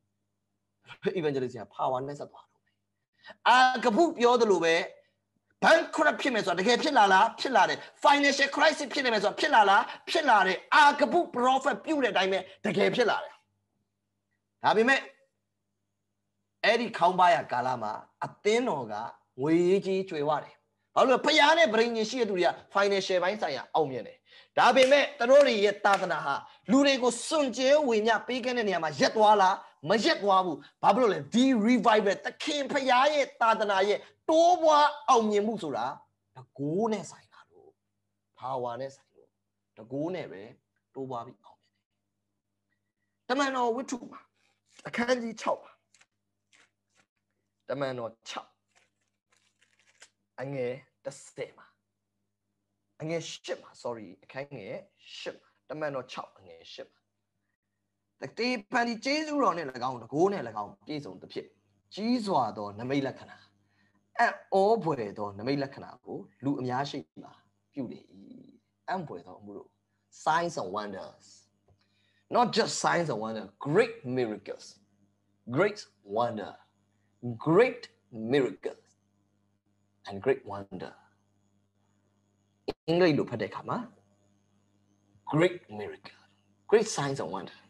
evangelism power နဲ့ဆက်သွားတော့အာကပုပြောသလိုပဲbankrupt ဖြစ်မယ်ဆိုတာတကယ်ဖြစ်လာလားဖြစ်လာတယ် financial crisis ဖြစ်နေမယ်ဆိုတာဖြစ်လာလားဖြစ်လာတယ်အာကပု prophet ပြုတဲ့အတိုင်းပဲတကယ်ဖြစ်လာတယ်ဒါပေမဲ့အဲ့ဒီခေါင်းပါရကာလမှာအသင်းတော်ကငွေကြီးကျွေဝတယ်ဘာလို့လဲဖျားနဲ့ဗြိဉ္ဉ်ရှိတဲ့သူတွေက financial ဘိုင်းဆိုင်ရာအောင်မြင်တယ်ဒါပေမဲ့သူတို့တွေရဲ့သာသနာဟာလူတွေကိုစွန့်ကြဲဝေမျှပေးကမ်းတဲ့နေရာမှာရက်သွားလားမရက်သွားဘူးဘာဖြစ်လို့လဲဒီ revival သခင်ဖျားရဲ့သာသနာရဲ့တိုးပွားအောင်မြင်မှုဆိုတာတကိုးနဲ့ဆိုင်တာလို့ power နဲ့ဆိုင်လို့တကိုးနဲ့ပဲတိုးပွားပြီးအောင်မြင်တယ်တမန်တော်ဝတ္ထုမှာအခန်းကြီး6ပါတမန်တော်6အငယ်10မှာအငယ်10မှာ sorry အခန်းငယ်10မှာတမန်တော်6အငယ်10မှာတတိပန်ဒီကျေးဇူးတော်နဲ့၎င်းတကိုးနဲ့၎င်းပြည့်စုံသဖြင့်ကြီးစွာသောနမိတ်လက္ခဏာအံ့ဩဖွယ်သောနမိတ်လက္ခဏာကိုလူအများရှိမှာပြုလေ၏အံ့ဖွယ်သောအမှုတို့ signs and wonders not just signs and wonders great miracles great wonder great miracles and great wonder အင်္ဂလိပ်လိုဖတ်တဲ့အခါမှာ great miracle great signs and wonder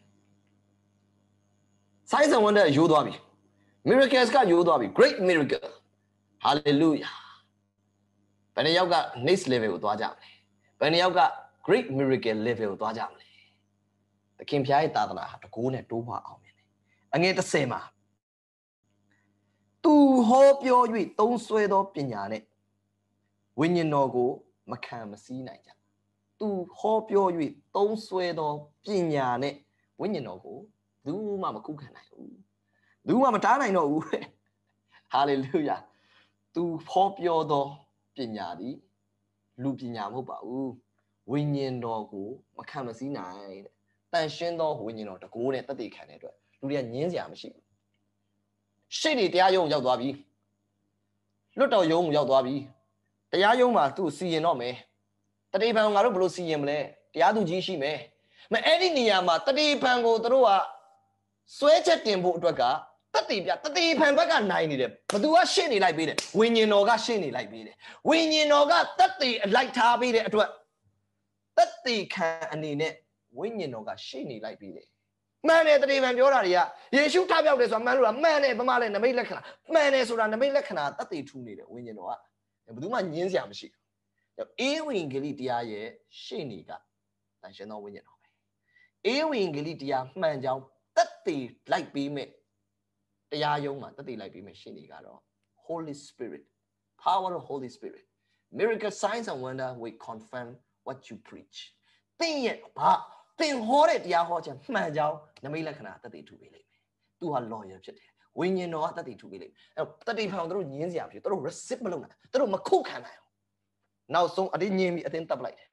signs and wonder ရိုးသွားပြီ miracles ကရိုးသွားပြီ great miracle hallelujah ဘယ်နှယောက်က next level ကိုသွားကြမလဲဘယ်နှယောက်က great miracle level ကိုသွားကြမလဲသခင်ဖျားရဲ့သာသနာဟာတကိုးနဲ့တိုးပွားအောင်မြင်တယ်အငယ်30မှာသူဟောပြော၍သုံးဆွဲသောပညာနဲ့ဝိညာဉ်တော်ကိုမခံမစည်းနိုင်ကြသူဟောပြော၍သုံးဆွဲသောပညာနဲ့ဝိညာဉ်တော်ကိုဘူးမှမခုခံနိုင်ဘူးဘူးမှမတားနိုင်တော့ဘူးဟာလေလုယာသူဟောပြောသောပညာသည်လူပညာမဟုတ်ပါဘူးဝိညာဉ်တော်ကိုမခံမစည်းနိုင်တဲ့တန်ရှင်းသောဝိညာဉ်တော်တကိုးနဲ့တသက်ခံတဲ့အတွက်လူတွေကညင်းစရာမရှိဘူးရှေ့နေတရားရုံးရောက်သွားပြီလွတ်တော်ရုံးကိုရောက်သွားပြီတရားရုံးမှာသူ့စီရင်တော့မယ်တတိပံငါတို့ဘလို့စီရင်မလဲတရားသူကြီးရှိမယ်မအဲ့ဒီနေရာမှာတတိပံကိုတို့ကစွဲချက်တင်ဖို့အတွက်ကတတိပြတတိပံဘက်ကနိုင်နေတယ်ဘသူကရှင်းနေလိုက်ပေးတယ်ဝိညာဉ်တော်ကရှင်းနေလိုက်ပေးတယ်ဝိညာဉ်တော်ကတတိအလိုက်ထားပေးတဲ့အတွက်တတိခံအနေနဲ့ဝိညာဉ်တော်ကရှင်းနေလိုက်ပေးတယ်မှန်တယ်တတိပံပြောတာတွေကယေရှုထပြောက်တယ်ဆိုတာမှန်လို့လားမှန်တယ်ဗမာလည်းနမိတ်လက္ခဏာမှန်တယ်ဆိုတာနမိတ်လက္ခဏာတတိထူနေတယ်ဝိညာဉ်တော်ကဘယ်သူမှညင်းစရာမရှိဘူးအေဝံဂေလိတရားရဲ့ရှေ့နေကတန်ရှင်သောဝိညာဉ်တော်ပဲအေဝံဂေလိတရားမှန်ကြောင်းတတိလိုက်ပေးမဲ့တရားရုံးမှာတတိလိုက်ပေးမဲ့ရှေ့နေကတော့ Holy Spirit power of Holy Spirit miracle signs and wonder will confirm what you preach သင်ရဲ့ဘာသင်ဟောတဲ့တရားဟောခြင်းမှန်ကြောင်းနမိတ်လက္ခဏာတတိထူပေးလိမ့်မယ်သူဟာ lawyer ဖြစ်တယ်ဝိညာဉ်တော်ကတတိထူပေးလိမ့်မယ်အဲ့တတိဖောင်တို့ညင်းစရာဖြစ်သူတို့ receive မလုပ်နိုင်သူတို့မခုခံနိုင်နောက်ဆုံးအတင်းညင်းပြီးအတင်းတပ်လိုက်တယ်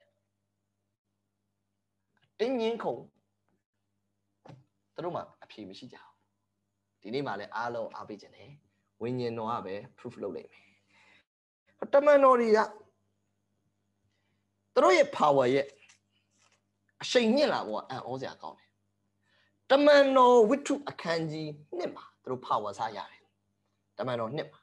တင်းညင်းခုံသူတို့မှအဖြေမရှိကြဘူးဒီနေ့မှလည်းအားလုံးအားပေးခြင်းတယ်ဝိညာဉ်တော်ကပဲ proof လုပ်လိုက်မယ်တမန်တော်တွေကသူတို့ရဲ့ power ရဲ့အရှိန်မြင့်လာဖို့အံ့ဩစရာကောင်းတယ်တမန်တော်ဝိတ္ထုအခန်းကြီး1မှာသူတို့ power စားရတယ်တမန်တော်2မှာ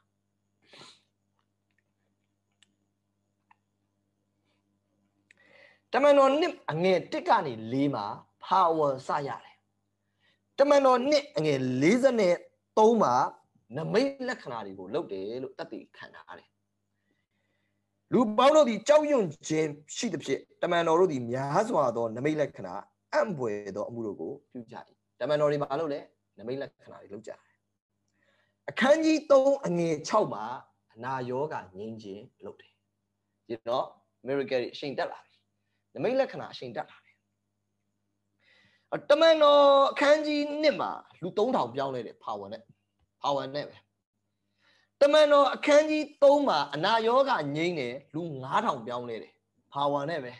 တမန်တော်2အငယ်1ကနေ4မှာ power စရတယ်တမန်တော်2အငယ်43မှာနမိတ်လက္ခဏာတွေကိုလုပ်တယ်လို့တတ်သိခံထားတယ်လူပေါင်းတို့သည်ကြောက်ရွံ့ခြင်းရှိသဖြင့်တမန်တော်တို့သည်များစွာသောနမိတ်လက္ခဏာအံ့ဖွယ်သောအမှုတို့ကိုပြုကြ၏တမန်တော်တွေဘာလုပ်လဲနမိတ်လက္ခဏာတွေလုပ်ကြတယ်အခန်းကြီး3အငယ်6မှာအနာရောဂါငြိမ်းခြင်းလုပ်တယ်ဒီတော့ miracle အရှိန်တက်လာပြီနမိတ်လက္ခဏာအရှိန်တက်လာတယ်တမန်တော်အခန်းကြီး1မှာလူ3000ပြောင်းလဲတယ် power နဲ့ပဲတမန်တော်အခန်းကြီး3မှာအနာရောဂါငြိမ်းတယ်လူ9000ပြောင်းလဲတယ် power နဲ့ပဲ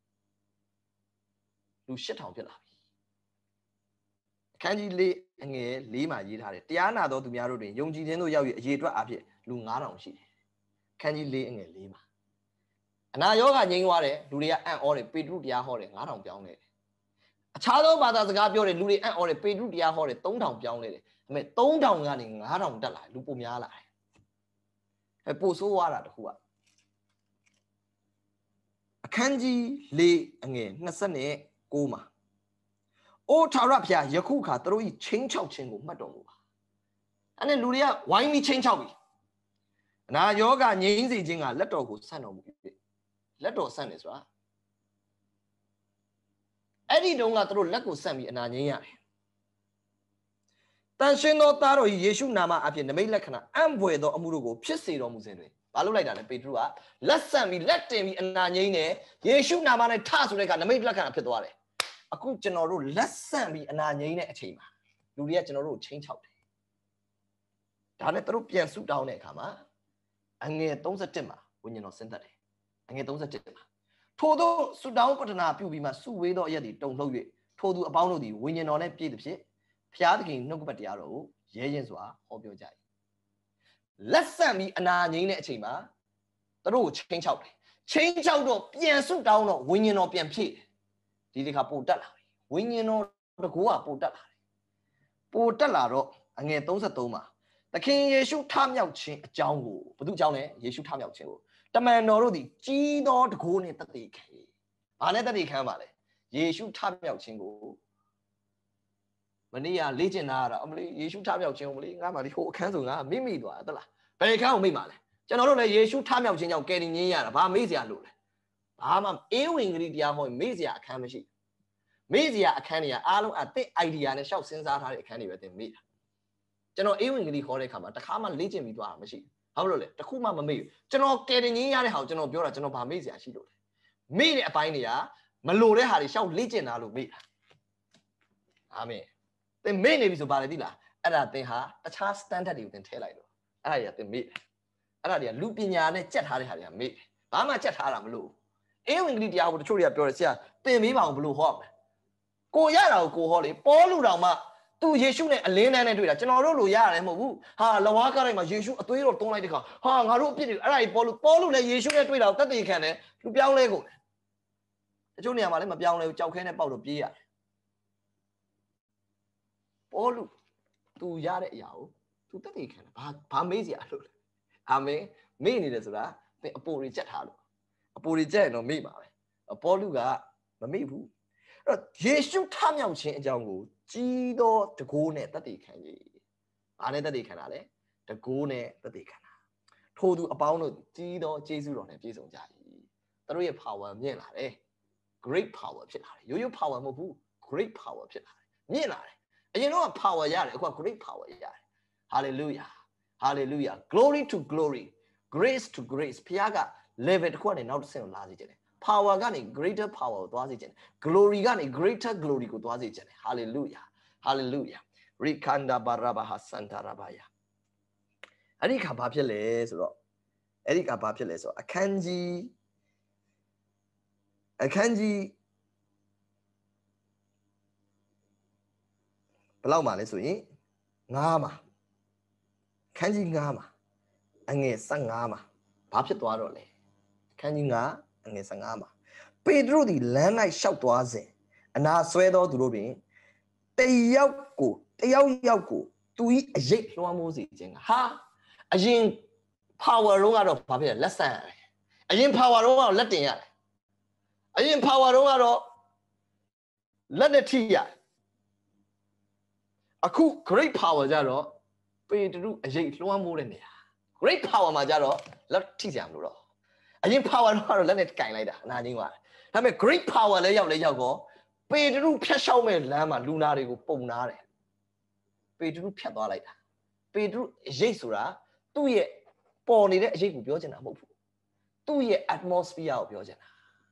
လူ8000ဖြစ်လာပြီအခန်းကြီး4အငယ်4မှာရေးထားတယ်တရားနာသောသူများတို့တွင်ယုံကြည်ခြင်းတို့ရောက်၍အရေးအတွက်အဖြစ်လူ9000ရှိတယ်အခန်းကြီး4အငယ်4မှာအနာရောဂါငြိမ်းသွားတယ်လူတွေကအံ့ဩတယ်ပေတရုတရားဟောတယ်9000ပြောင်းလဲတယ်အခြားသောဘာသာစကားပြောတယ်လူတွေအံ့ဩတယ်ပေတရုတရားဟောတယ်3000ပြောင်းလဲတယ်ဒါပေမဲ့3000ကနေ9000တက်လာလူပိုများလာတယ်ပိုဆိုးသွားတာတခုကအခန်းကြီး4အငယ်29မှာအိုးထာဝရဘုရားယခုခါသူတို့ဤချင်းချောက်ခြင်းကိုမှတ်တော်မူပါအဲ့နဲ့လူတွေကဝိုင်းပြီးချင်းချောက်ပြီအနာယောဂငြိမ်းစေခြင်းကလက်တော်ကိုဆန့်တော်မူပြီလက်တော်ဆန့်တယ်ဆိုတာအဲ့ဒီတုန်းကသူတို့လက်ကိုဆန့်ပြီးအနာငြိမ်းရတယ်တန်ရှင်သောသားတော်ယေရှုနာမအဖြစ်နမိတ်လက္ခဏာအံ့ဖွယ်သောအမှုတို့ကိုဖြစ်စေတော်မူစဉ်တွင်ဘာလုပ်လိုက်တာလဲပေတရုကလက်ဆန့်ပြီးလက်တင်ပြီးအနာငြိမ်းတယ်ယေရှုနာမနဲ့ထဆိုတဲ့ကနမိတ်လက္ခဏာဖြစ်သွားတယ်အခုကျွန်တော်တို့လက်ဆန့်ပြီးအနာငြိမ်းတဲ့အချိန်မှာလူတွေကကျွန်တော်တို့ကိုချင်းချောက်တယ်ဒါနဲ့သူတို့ပြန်ဆုတောင်းတဲ့အခါမှာအငယ်31မှာဝိညာဉ်တော်ဆင်းသက်တယ်အငယ်31မှာထို့သောဆုတောင်းပတနာပြုပြီးမှဆုဝေးသောအရက်တွေတုန်လှုပ်၍ထို့သူအပေါင်းတို့သည်ဝိညာဉ်တော်နဲ့ပြည့်သည်ဖြင့်ဖျားသခင်နှုတ်ကပတ်တရားတော်ကိုရဲရင်စွာဟောပြောကြ၏လက်ဆန့်ပြီးအနာငြိမ်းတဲ့အချိန်မှာသူတို့ကိုချင်းချောက်တယ်ချင်းချောက်တော့ပြန်ဆုတောင်းတော့ဝိညာဉ်တော်ပြန်ဖြည့်ဒီတစ်ခါပိုတက်လာပြီဝိညာဉ်တော်တကူကပိုတက်လာတယ်ပိုတက်လာတော့အငယ်33မှာသခင်ယေရှုထမြောက်ခြင်းအကြောင်းကိုဘု து အကြောင်းလဲယေရှုထမြောက်ခြင်းကိုတမန်တော်တို့သည်ကြီးသောတကူနဲ့တသက်ခံ၏ဘာနဲ့တသက်ခံပါလဲယေရှုထမြောက်ခြင်းကိုမနေ့ကလေ့ကျင့်တာကတော့အမလေးယေရှုထမြောက်ခြင်းကိုမလေးငါမှဒီဟိုအခန်းဆိုငါမိသွားတယ်သလားဘယ်အခန်းကိုမိမှာလဲကျွန်တော်တို့လည်းယေရှုထမြောက်ခြင်းကြောင့်ကယ်တင်ခြင်းရတာဘာမေ့စရာလို့လဲဘာမှအေးဝင်ကလေးတရားဟောမေ့စရာအခန်းမရှိမေ့စရာအခန်းတွေကအားလုံးအသစ် idea နဲ့ရှောက်စဉ်းစားထားတဲ့အခန်းတွေပဲသင်မေ့တာကျွန်တော်အေးဝင်ကလေးခေါ်တဲ့အခါမှာတခါမှလေ့ကျင့်ပြီးသွားတာမရှိဘူးဘာလို့လဲတခုမှမမေ့ဘူးကျွန်တော်ကယ်တင်ခြင်းရတဲ့ဟာကိုကျွန်တော်ပြောတာကျွန်တော်ဘာမေ့စရာရှိလို့လဲမေ့တဲ့အပိုင်းတွေကမလိုတဲ့ဟာတွေရှောက်လေ့ကျင့်တာလို့မေ့တာအာမင်သင်မေ့နေပြီဆိုပါလေသိလားအဲ့ဒါသင်ဟာတခြား standard တွေကိုသင်ထည့်လိုက်လို့အဲ့ဒါတွေကသင်မေ့တယ်အဲ့ဒါတွေကလူပညာနဲ့ကြက်ထားတဲ့ဟာတွေကမေ့တယ်ဘာမှကြက်ထားတာမလို့အေဝံဂေလိတရားကိုတချို့တွေကပြောတယ်ဆရာသင်မေးပါအောင်ဘလို့ဟောမလဲကိုရတာကိုဟောလေပေါလုတော်မှသူယေရှုနဲ့အလင်းတန်းနဲ့တွေ့တာကျွန်တော်တို့လိုရရတယ်မဟုတ်ဘူးဟာလဝါကားတိုင်းမှာယေရှုအသွေးတော်တွန်းလိုက်တဲ့ခါဟာငါတို့အပြစ်တွေအဲ့ဒါကြီးပေါလုလည်းယေရှုနဲ့တွေ့တာကိုတသက်ခံတယ်လူပြောင်းလဲကုန်တယ်တချို့နေရာမှာလည်းမပြောင်းလဲဘူးကြောက်ခဲနဲ့ပေါက်လို့ပြေးရတယ်ပေါလုသူရတဲ့အရာကိုသူတက်တည်ခံတာဘာမေးစရာလို့လဲအာမင်မေ့နေတယ်ဆိုတာသင်အပေါ်တွေချက်ထားလို့အပေါ်တွေချက်ရင်တော့မေ့ပါပဲပေါလုကမမေ့ဘူးအဲ့တော့ယေရှုထမြောက်ခြင်းအကြောင်းကိုကြီးသောတကိုးနဲ့တက်တည်ခံကြီးဘာနဲ့တက်တည်ခံတာလဲတကိုးနဲ့တက်တည်ခံတာထို့သူအပေါင်းတို့ကြီးသောကျေးဇူးတော်နဲ့ပြည့်စုံကြ၏သူတို့ရဲ့ power မြင့်လာတယ် great power ဖြစ်လာတယ်ရိုးရိုး power မဟုတ်ဘူး great power ဖြစ်လာတယ်မြင့်လာတယ်အရင်တော့ power ရတယ်အခုက great power ရတယ် hallelujah hallelujah glory to glory grace to grace ဖခင်က level တစ်ခုကနေနောက်တစ်ဆင့်ကိုလာစေခြင်းတယ် power ကနေ greater power ကိုသွားစေခြင်းတယ် glory ကနေ greater glory ကိုသွားစေခြင်းတယ် hallelujah hallelujah rikanda barabaha santa rabaya အဲ့ဒီခါဘာဖြစ်လဲဆိုတော့အခန်းကြီးဘယ်လောက်မှလဲဆိုရင်9မှာအခန်းကြီး9မှာအငယ်15မှာဘာဖြစ်သွားတော့လဲအခန်းကြီး9အငယ်15မှာပေတရုသည်လမ်း၌ရှောက်သွားစဉ်အနာဆွဲသောသူတို့တွင်တယောက်ယောက်ကိုသူ၏အရေးလွှမ်းမိုးစေခြင်းဟာအရင် power တော့ကတော့ဘာဖြစ်လဲလက်ဆန်ရတယ်အရင် power တော့ကတော့လက်တင်ရတယ်အရင် power တော့ကတော့လက်နဲ့ထိရတယ်အခု great power ကြတော့ပေတရုအရေးလွှမ်းမိုးတဲ့နေရာ great power မှာကြတော့လက်ထိစရာမလိုတော့အရင် power တော့ကတော့လက်နဲ့ကင်လိုက်တာအနာချင်းပါတယ်ဒါပေမဲ့ great power လည်းရောက်တော့ပေတရုဖြတ်လျှောက်မဲ့လမ်းမှာလူနာတွေကိုပုံနာတယ်ပေတရုဖြတ်သွားလိုက်တာပေတရုအရေးဆိုတာသူ့ရဲ့ပေါ်နေတဲ့အရေးကိုပြောချင်တာမဟုတ်ဘူးသူ့ရဲ့ atmosphere ကိုပြောချင်တာ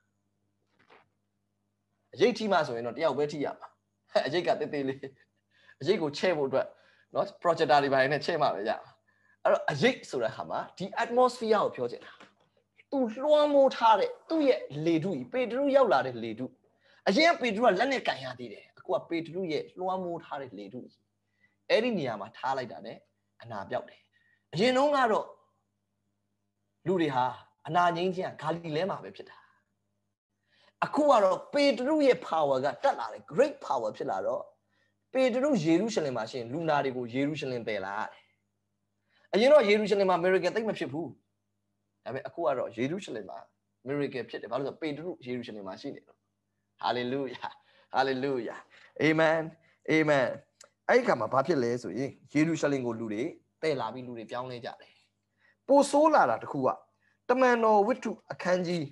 အရေးထိမှဆိုရင်တော့တယောက်ပဲထိရမှာအရေးကတေးသေးလေးအရေးကိုချဲ့ဖို့အတွက်เนาะ projector တွေပိုင်းနဲ့ချဲ့မှပဲရမှာအဲ့တော့အရေးဆိုတဲ့ဟာမှာဒီ atmosphere ကိုပြောချင်တာသူလွှမ်းမိုးထားတဲ့သူ့ရဲ့လေထုကြီးပေတရုရောက်လာတဲ့လေထုအရင်ကပေတရုကလက်နဲ့ကန်ရသေးတယ်အခုကပေတရုရဲ့လွှမ်းမိုးထားတဲ့လေထုကြီးအဲ့ဒီနေရာမှာထားလိုက်တာ ਨੇ အနာပြောက်တယ်အရင်တုန်းကတော့လူတွေဟာအနာငြိမ်းခြင်းဂါလိလဲမှာပဲဖြစ်တာအခုကတော့ပေတရုရဲ့ power ကတက်လာတယ် great power ဖြစ်လာတော့ပေတရုယေရုရှလင်မှာရှင်လူနာတွေကိုယေရုရှလင်တည်လာတယ်အရင်တော့ယေရုရှလင်မှာ miracle သိမ့်မဖြစ်ဘူးဒါပေမဲ့အခုကတော့ယေရုရှလင်မှာ miracle ဖြစ်တယ်ဘာလို့လဲဆိုပေတရုယေရုရှလင်မှာရှိနေတော့ hallelujah hallelujah amen amen အဲ့ဒီခါမှာဘာဖြစ်လဲဆိုရင်ယေရုရှလင်ကိုလူတွေတည်လာပြီးလူတွေပြောင်းလဲကြတယ်ပိုဆိုးလာတာတခုကတမန်တော်ဝတ္ထုအခန်းကြီး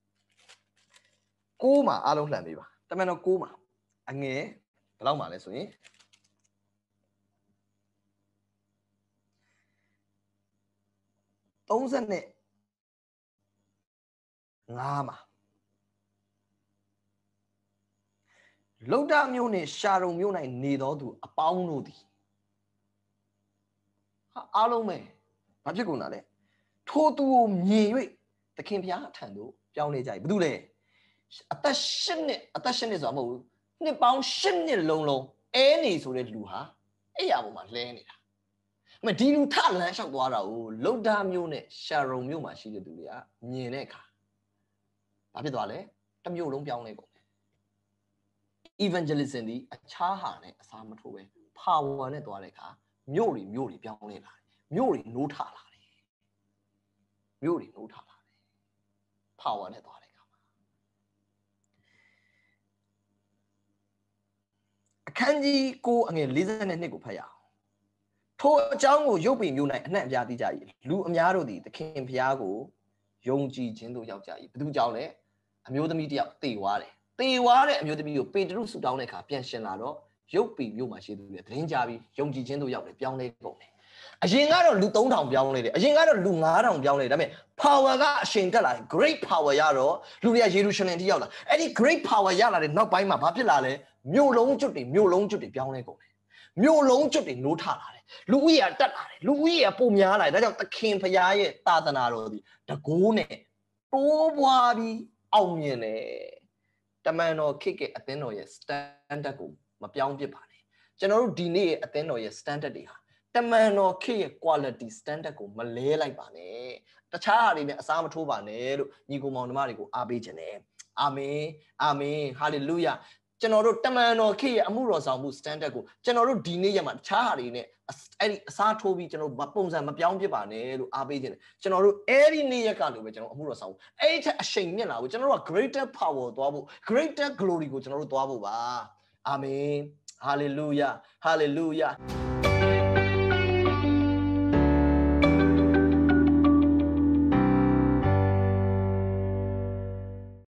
6မှာအားလုံးလှန်ပေးပါတမန်တော်6မှာအငယ်ဘယ်လောက်မှာလဲဆိုရင်35မှာလုဒ္ဒမြို့နှင့်ရှာရုံမြို့၌နေတော်သူအပေါင်းတို့သည်အားလုံးပဲဘာဖြစ်ကုန်တာလဲထိုသူကိုမြင်၍သခင်ဘုရားထံသို့ပြောင်းလဲကြ၏ဘာလို့လဲအသက်8နှစ်ဆိုတာမဟုတ်ဘူးနှစ်ပေါင်း8နှစ်လုံးအဲနေဆိုတဲ့လူဟာအဲ့ရပေါ်မှာလဲနေတာအမေဒီလူထလန်းလျှောက်သွားတာကိုလုဒ္ဒမြို့နဲ့ရှာရုံမြို့မှာရှိတဲ့သူတွေကမြင်တဲ့အခါဘာဖြစ်သွားလဲတစ်မြို့လုံးပြောင်းလဲကုန်တယ် evangelism ဒီအခြားဟာနဲ့အစားမထိုးပဲ power နဲ့သွားတဲ့အခါမြို့တွေပြောင်းလဲလာတယ်မြို့တွေနိုးထလာတယ်မြို့တွေနိုးထလာတယ် power နဲ့သွားတဲ့အခါမှာအခန်းကြီး9အငယ်42ကိုဖတ်ရအောင်ထိုအကြောင်းကိုရုပ်ပေမြို့၌အနှံ့အပြားသိကြ၏လူအများတို့သည်သခင်ဘုရားကိုယုံကြည်ခြင်းသို့ရောက်ကြ၏ဘယ်သူကြောင့်လဲအမျိုးသမီးတယောက်တေဝါတဲ့အမျိုးသမီးကိုပေတရုဆုတောင်းတဲ့အခါပြန်ရှင်လာတော့ရုပ်ပေမြို့မှာရှိသူတွေသတင်းကြပြီးယုံကြည်ခြင်းသို့ရောက်တယ်ပြောင်းလဲကုန်တယ်အရင်ကတော့လူ3000ပြောင်းလဲတယ်အရင်ကတော့လူ9000ပြောင်းလဲတယ်ဒါပေမဲ့ power ကအရှင်တက်လာတယ် great power ရတော့လူတွေကယေရုရှလင်ထိရောက်လာအဲ့ဒီ great power ရလာတဲ့နောက်ပိုင်းမှာဘာဖြစ်လာလဲမြို့လုံးကျွတ်တွေပြောင်းလဲကုန်တယ်မြို့လုံးကျွတ်တွေနိုးထလာတယ်လူဦးရေတက်လာတယ်လူဦးရေပုံများလာတယ်ဒါကြောင့်သခင်ဖရားရဲ့သာသနာတော်ဒီတကိုးနဲ့တိုးပွားပြီးအောင်မြင်တယ်တမန်တော်ခေတ်ကအသင်းတော်ရဲ့ standard ကိုမပြောင်းပြစ်ပါနဲ့ကျွန်တော်တို့ဒီနေ့ရဲ့အသင်းတော်ရဲ့ standard တွေဟာတမန်တော်ခေတ်ရဲ့ quality standard ကိုမလဲလိုက်ပါနဲ့တခြားဟာတွေနဲ့အစားမထိုးပါနဲ့လို့ညီကိုမောင်နှမတွေကိုအားပေးခြင်းနဲ့အာမင်အာမင်ဟာလေလုယာကျွန်တော်တို့တမန်တော်ခေတ်ရဲ့အမှုတော်ဆောင်မှု standard ကိုကျွန်တော်တို့ဒီနေ့ရက်မှာတခြားဟာတွေနဲ့အဲ့ဒီအစားထိုးပြီးကျွန်တော်တို့ပုံစံမပြောင်းဖြစ်ပါနဲ့လို့အားပေးခြင်းတယ်ကျွန်တော်တို့အဲ့ဒီနေ့ရက်ကနေပဲကျွန်တော်အမှုတော်ဆောင်မှုအဲ့ဒီထက်အရှိန်မြင့်လာဖို့ကျွန်တော်တို့က greater power သွားဖို့ greater glory ကိုကျွန်တော်တို့သွားဖို့ပါအာမင်ဟာလေလုယာဟာလေလုယာ